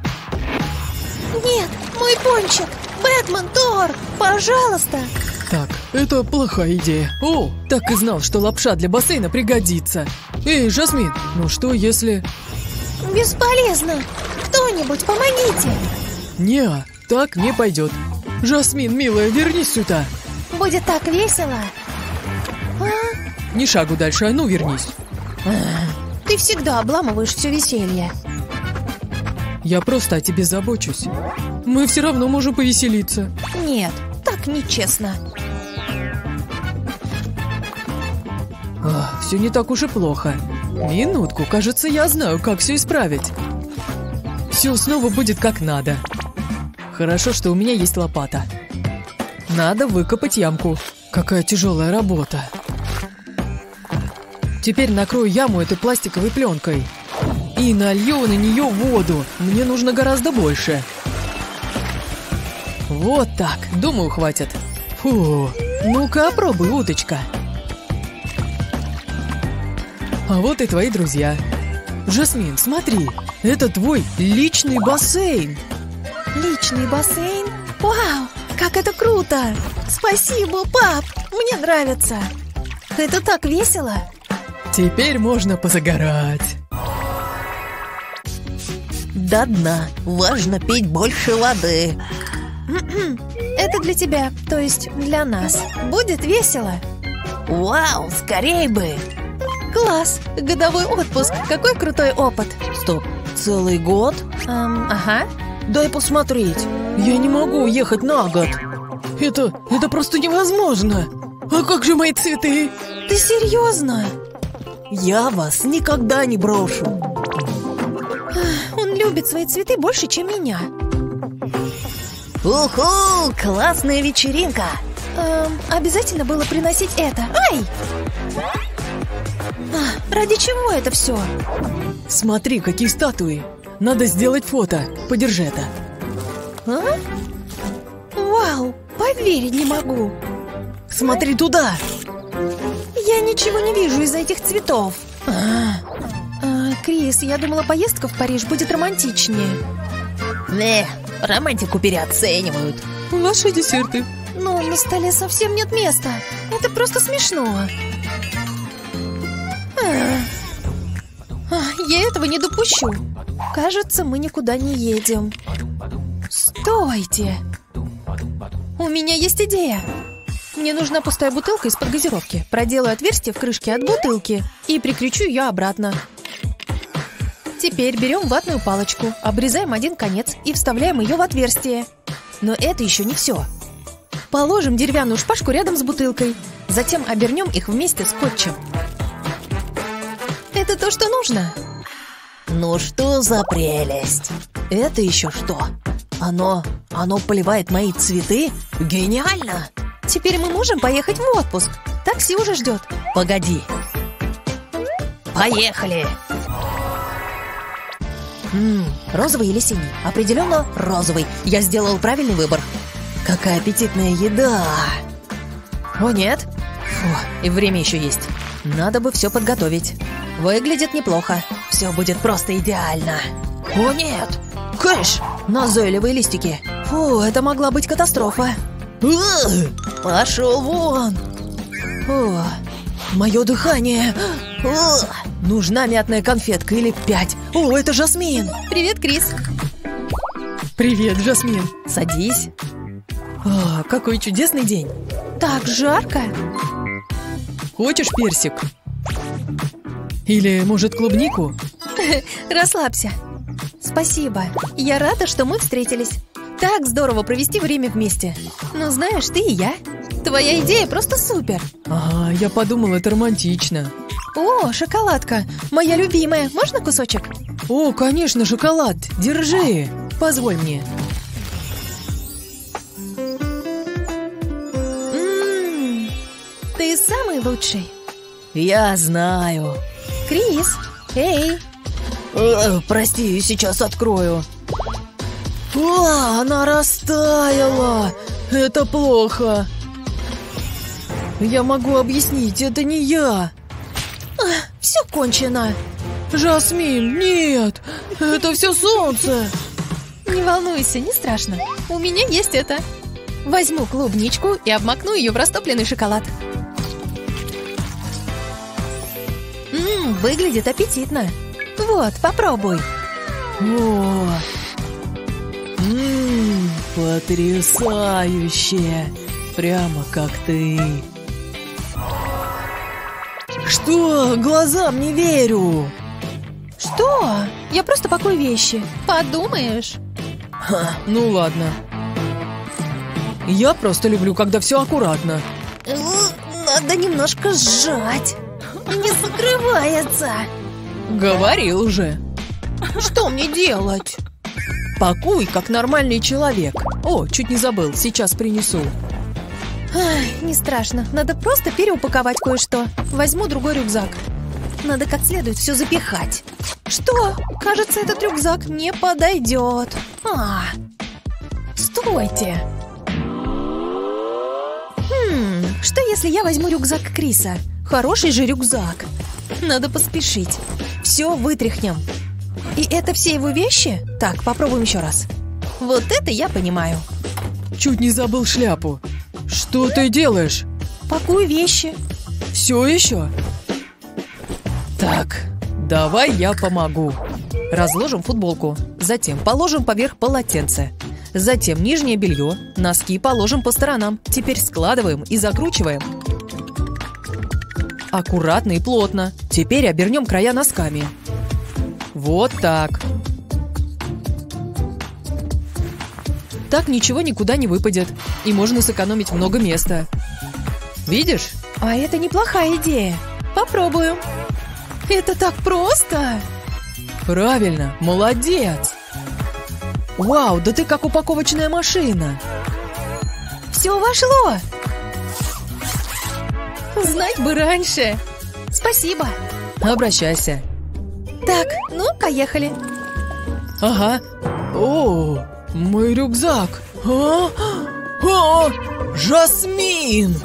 Нет, мой пончик! Бэтмен, Тор, пожалуйста! Так, это плохая идея. О, так и знал, что лапша для бассейна пригодится. Эй, Жасмин, ну что если... Бесполезно! Кто-нибудь, помогите! Не, так не пойдет. Жасмин, милая, вернись сюда. Будет так весело. А? Ни шагу дальше, а ну вернись. Ты всегда обламываешь все веселье. Я просто о тебе забочусь. Мы все равно можем повеселиться. Нет, так нечестно. Ах, все не так уж и плохо. Минутку, кажется, я знаю, как все исправить. Все снова будет как надо. Хорошо, что у меня есть лопата. Надо выкопать ямку. Какая тяжелая работа. Теперь накрою яму этой пластиковой пленкой. И налью на нее воду. Мне нужно гораздо больше. Вот так. Думаю, хватит. Фу. Ну-ка, попробуй, уточка. А вот и твои друзья. Жасмин, смотри. Это твой личный бассейн. Личный бассейн? Вау, как это круто! Спасибо, пап, мне нравится. Это так весело. Теперь можно позагорать. До дна. Важно пить больше воды. Это для тебя, то есть для нас. Будет весело. Вау, скорей бы. Класс, годовой отпуск. Какой крутой опыт. Стоп, целый год? Эм, ага. Дай посмотреть. Я не могу уехать на год. Это, это просто невозможно. А как же мои цветы? Ты серьезно? Я вас никогда не брошу. Он любит свои цветы больше, чем меня. Уху, классная вечеринка. Эм, обязательно было приносить это. Ай! А, ради чего это все? Смотри, какие статуи. Надо сделать фото. Подержи это. А? Вау, поверить не могу. Смотри туда. Я ничего не вижу из-за этих цветов. А, а, Крис, я думала, поездка в Париж будет романтичнее. Не, романтику переоценивают. Ваши десерты. Но на столе совсем нет места. Это просто смешно. А, а, я этого не допущу. Кажется, мы никуда не едем. Стойте! У меня есть идея. Мне нужна пустая бутылка из-под газировки. Проделаю отверстие в крышке от бутылки и прикручу ее обратно. Теперь берем ватную палочку, обрезаем один конец и вставляем ее в отверстие. Но это еще не все. Положим деревянную шпажку рядом с бутылкой. Затем обернем их вместе скотчем. Это то, что нужно. Ну что за прелесть? Это еще что? Оно, оно поливает мои цветы? Гениально! Теперь мы можем поехать в отпуск. Такси уже ждет. Погоди. Поехали! Ммм, розовый или синий? Определенно розовый. Я сделал правильный выбор. Какая аппетитная еда! О, нет. Фу, и время еще есть. Надо бы все подготовить. Выглядит неплохо. Все будет просто идеально. О, нет! Кэш! Назойливые листики. Фу, это могла быть катастрофа. Пошел вон! О, мое дыхание! О, нужна мятная конфетка или пять. О, это Жасмин! Привет, Крис! Привет, Жасмин! Садись. О, какой чудесный день! Так жарко! Хочешь персик? Или, может, клубнику? Расслабься. Спасибо. Я рада, что мы встретились. Так здорово провести время вместе. Ну, знаешь, ты и я. Твоя идея просто супер. Ага, я подумал, это романтично. О, шоколадка. Моя любимая. Можно кусочек? О, конечно, шоколад. Держи. Позволь мне. М-м-м. Ты самый лучший. Я знаю. Крис, эй. Э, прости, сейчас открою. О, она растаяла. Это плохо. Я могу объяснить, это не я. А, все кончено. Жасмин, нет. Это все солнце. Не волнуйся, не страшно. У меня есть это. Возьму клубничку и обмакну ее в растопленный шоколад. Ммм, выглядит аппетитно. Вот, попробуй. О, ммм, потрясающе. Прямо как ты. Что? Глазам не верю. Что? Я просто пакую вещи. Подумаешь. Ха, ну ладно. Я просто люблю, когда все аккуратно. Надо немножко сжать. Не закрывается. Говорил уже. Что мне делать? Пакуй, как нормальный человек. О, чуть не забыл, сейчас принесу. Ай, не страшно, надо просто переупаковать кое-что. Возьму другой рюкзак. Надо как следует все запихать. Что? Кажется, этот рюкзак не подойдет. А, стойте. Хм, что если я возьму рюкзак Криса? Хороший же рюкзак. Надо поспешить. Все вытряхнем. И это все его вещи? Так, попробуем еще раз. Вот это я понимаю. Чуть не забыл шляпу. Что ты делаешь? Пакую вещи. Все еще? Так, давай я помогу. Разложим футболку. Затем положим поверх полотенце. Затем нижнее белье. Носки положим по сторонам. Теперь складываем и закручиваем. Аккуратно и плотно. Теперь обернем края носками. Вот так. Так ничего никуда не выпадет. И можно сэкономить много места. Видишь? А это неплохая идея. Попробую. Это так просто. Правильно, молодец. Вау, да ты как упаковочная машина. Все вошло. Знать бы раньше. Спасибо. Обращайся. Так, ну, поехали. Ага. О, мой рюкзак. А? А, Жасмин!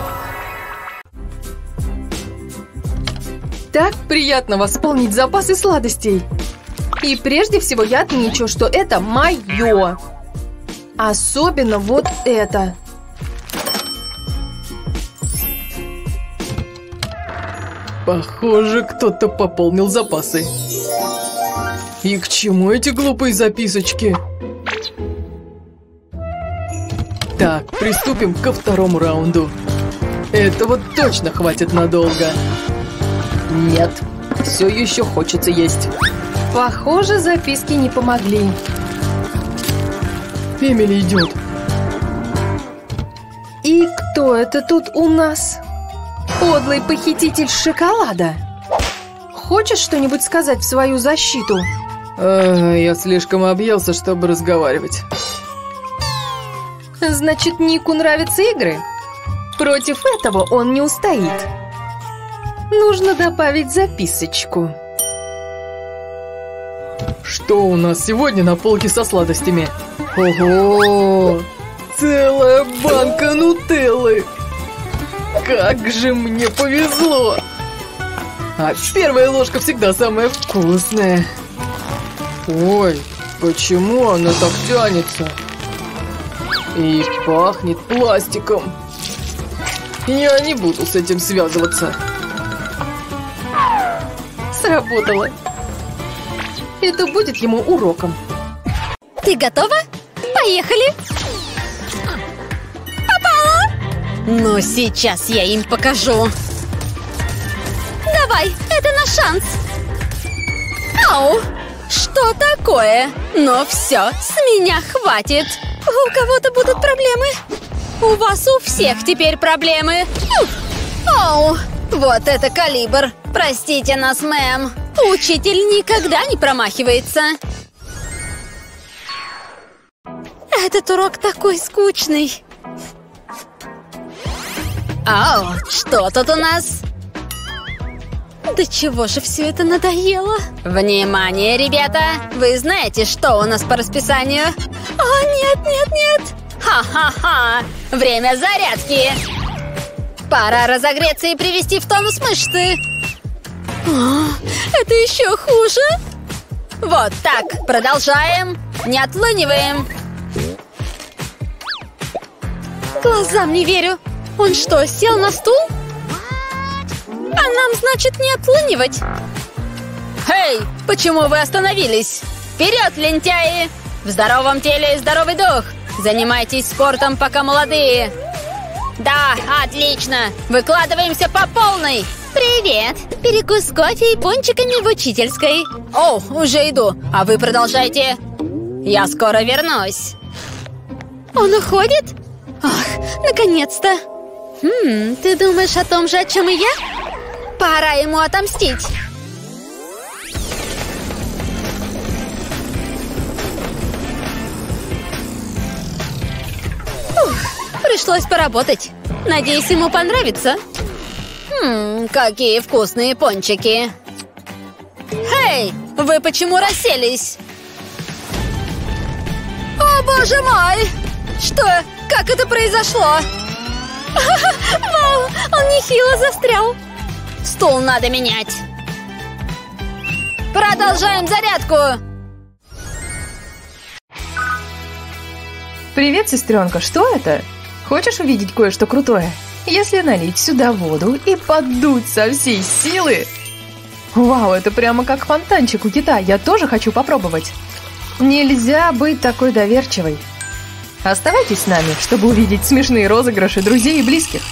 Так приятно восполнить запасы сладостей. И прежде всего я отмечу, что это мое. Особенно вот это. Похоже, кто-то пополнил запасы. И к чему эти глупые записочки? Так, приступим ко второму раунду. Этого точно хватит надолго. Нет, все еще хочется есть. Похоже, записки не помогли. Эмили идет. И кто это тут у нас? Подлый похититель шоколада. Хочешь что-нибудь сказать в свою защиту? А, я слишком объелся, чтобы разговаривать. Значит, Нику нравятся игры? Против этого он не устоит. Нужно добавить записочку. Что у нас сегодня на полке со сладостями? Ого! Целая банка нутеллы! Как же мне повезло! А первая ложка всегда самая вкусная. Ой, почему она так тянется? И пахнет пластиком. Я не буду с этим связываться. Сработало. Это будет ему уроком. Ты готова? Поехали! Попала! Ну, сейчас я им покажу. Давай, это наш шанс. Ау! Что такое? Ну все, с меня хватит. У кого-то будут проблемы. У вас у всех теперь проблемы. Оу, вот это калибр. Простите нас, мэм. Учитель никогда не промахивается. Этот урок такой скучный. Ау, что тут у нас? Да чего же все это надоело? Внимание, ребята! Вы знаете, что у нас по расписанию? О, нет, нет, нет! Ха-ха-ха! Время зарядки! Пора разогреться и привести в тонус мышцы. О, это еще хуже! Вот так, продолжаем. Не отлыниваем. Глазам не верю. Он что, сел на стул? А нам, значит, не отлынивать. Эй, почему вы остановились? Вперед, лентяи! В здоровом теле и здоровый дух. Занимайтесь спортом, пока молодые. Да, отлично. Выкладываемся по полной. Привет. Перекус кофе и пончиками в учительской. О, уже иду. А вы продолжайте. Я скоро вернусь. Он уходит? Ах, наконец-то. Хм, ты думаешь о том же, о чем и я? Пора ему отомстить. Ух, пришлось поработать. Надеюсь, ему понравится. Ммм, какие вкусные пончики. Эй, вы почему расселись? О, боже мой! Что? Как это произошло? Вау, он нехило застрял. Стул надо менять. Продолжаем зарядку. Привет, сестренка, что это? Хочешь увидеть кое-что крутое? Если налить сюда воду и поддуть со всей силы... Вау, это прямо как фонтанчик у кита, я тоже хочу попробовать. Нельзя быть такой доверчивой. Оставайтесь с нами, чтобы увидеть смешные розыгрыши друзей и близких.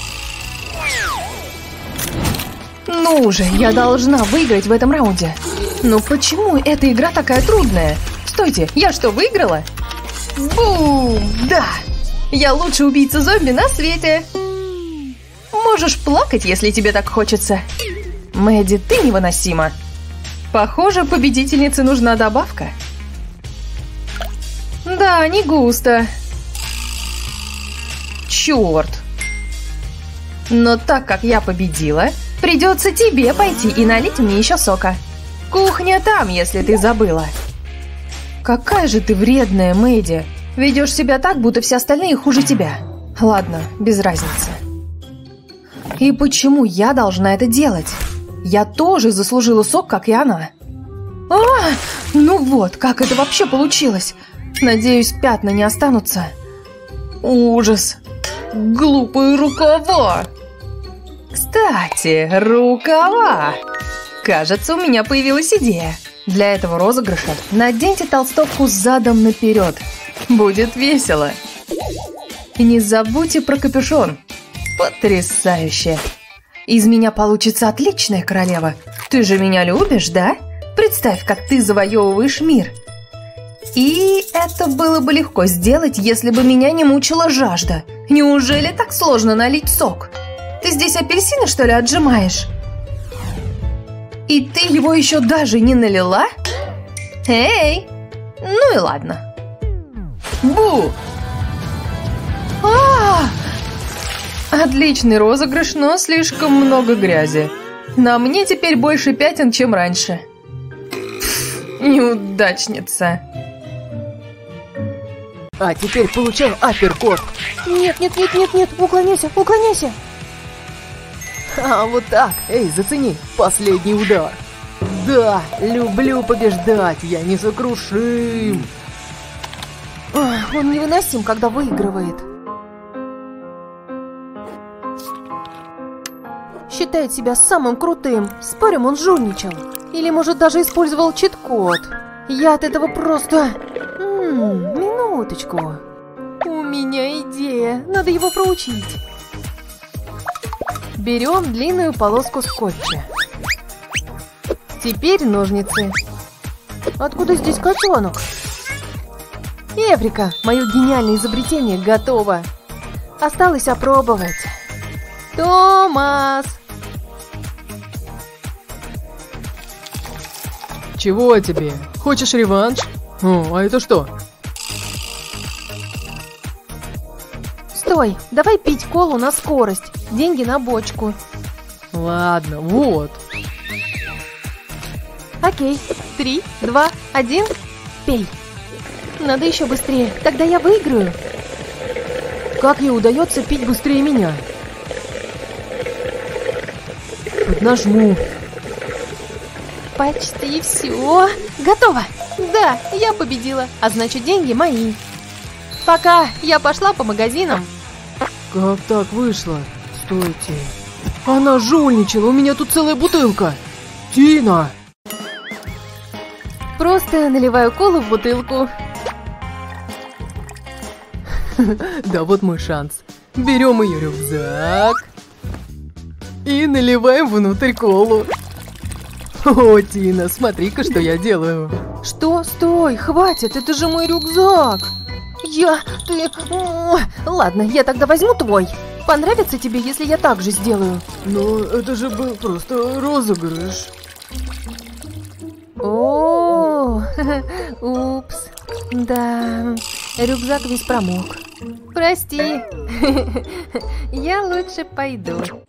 Ну уже, я должна выиграть в этом раунде. Но почему эта игра такая трудная? Стойте, я что, выиграла? Бум! Да! Я лучший убийца зомби на свете! Можешь плакать, если тебе так хочется. Мэдди, ты невыносима. Похоже, победительнице нужна добавка. Да, не густо. Черт. Но так как я победила, придется тебе пойти и налить мне еще сока. Кухня там, если ты забыла. Какая же ты вредная, Мэдди. Ведешь себя так, будто все остальные хуже тебя. Ладно, без разницы. И почему я должна это делать? Я тоже заслужила сок, как и она. А, ну вот, как это вообще получилось? Надеюсь, пятна не останутся. Ужас. Глупые рукава. Кстати, рукава. Кажется, у меня появилась идея. Для этого розыгрыша наденьте толстовку задом наперед. Будет весело. И не забудьте про капюшон. Потрясающе. Из меня получится отличная королева. Ты же меня любишь, да? Представь, как ты завоевываешь мир. И это было бы легко сделать, если бы меня не мучила жажда. Неужели так сложно налить сок? Ты здесь апельсины, что ли, отжимаешь? И ты его еще даже не налила? Эй! Ну и ладно. Бу! А-а-а! Отличный розыгрыш, но слишком много грязи. На мне теперь больше пятен, чем раньше. Пф, неудачница. А теперь получай апперкот. Нет, нет, нет, нет, нет, уклоняйся, уклоняйся. А вот так, эй, зацени, последний удар. Да, люблю побеждать, я несокрушим. Ах, он невыносим, когда выигрывает. Считает себя самым крутым. Спорим, он жульничал. Или, может, даже использовал чит-код. Я от этого просто... М-м, минуточку. У меня идея. Надо его проучить. Берем длинную полоску скотча. Теперь ножницы. Откуда здесь котенок? Эврика, мое гениальное изобретение готово. Осталось опробовать. Томас! Чего тебе? Хочешь реванш? О, а это что? Стой, давай пить колу на скорость. Деньги на бочку. Ладно, вот. Окей, три, два, один, пей. Надо еще быстрее, тогда я выиграю. Как ей удается пить быстрее меня? Поднажму. Почти все. Готово. Да, я победила, а значит деньги мои. Пока, я пошла по магазинам. Как так вышло? Стойте. Она жульничала, у меня тут целая бутылка. Тина! Просто наливаю колу в бутылку. Да вот мой шанс. Берем ее рюкзак и наливаем внутрь колу. О, Тина, смотри-ка, что я делаю. Что? Стой, хватит, это же мой рюкзак. Я... ты... О, ладно, я тогда возьму твой. Понравится тебе, если я так же сделаю? Но это же был просто розыгрыш. О, упс. Да, рюкзак весь промок. Прости. Я лучше пойду.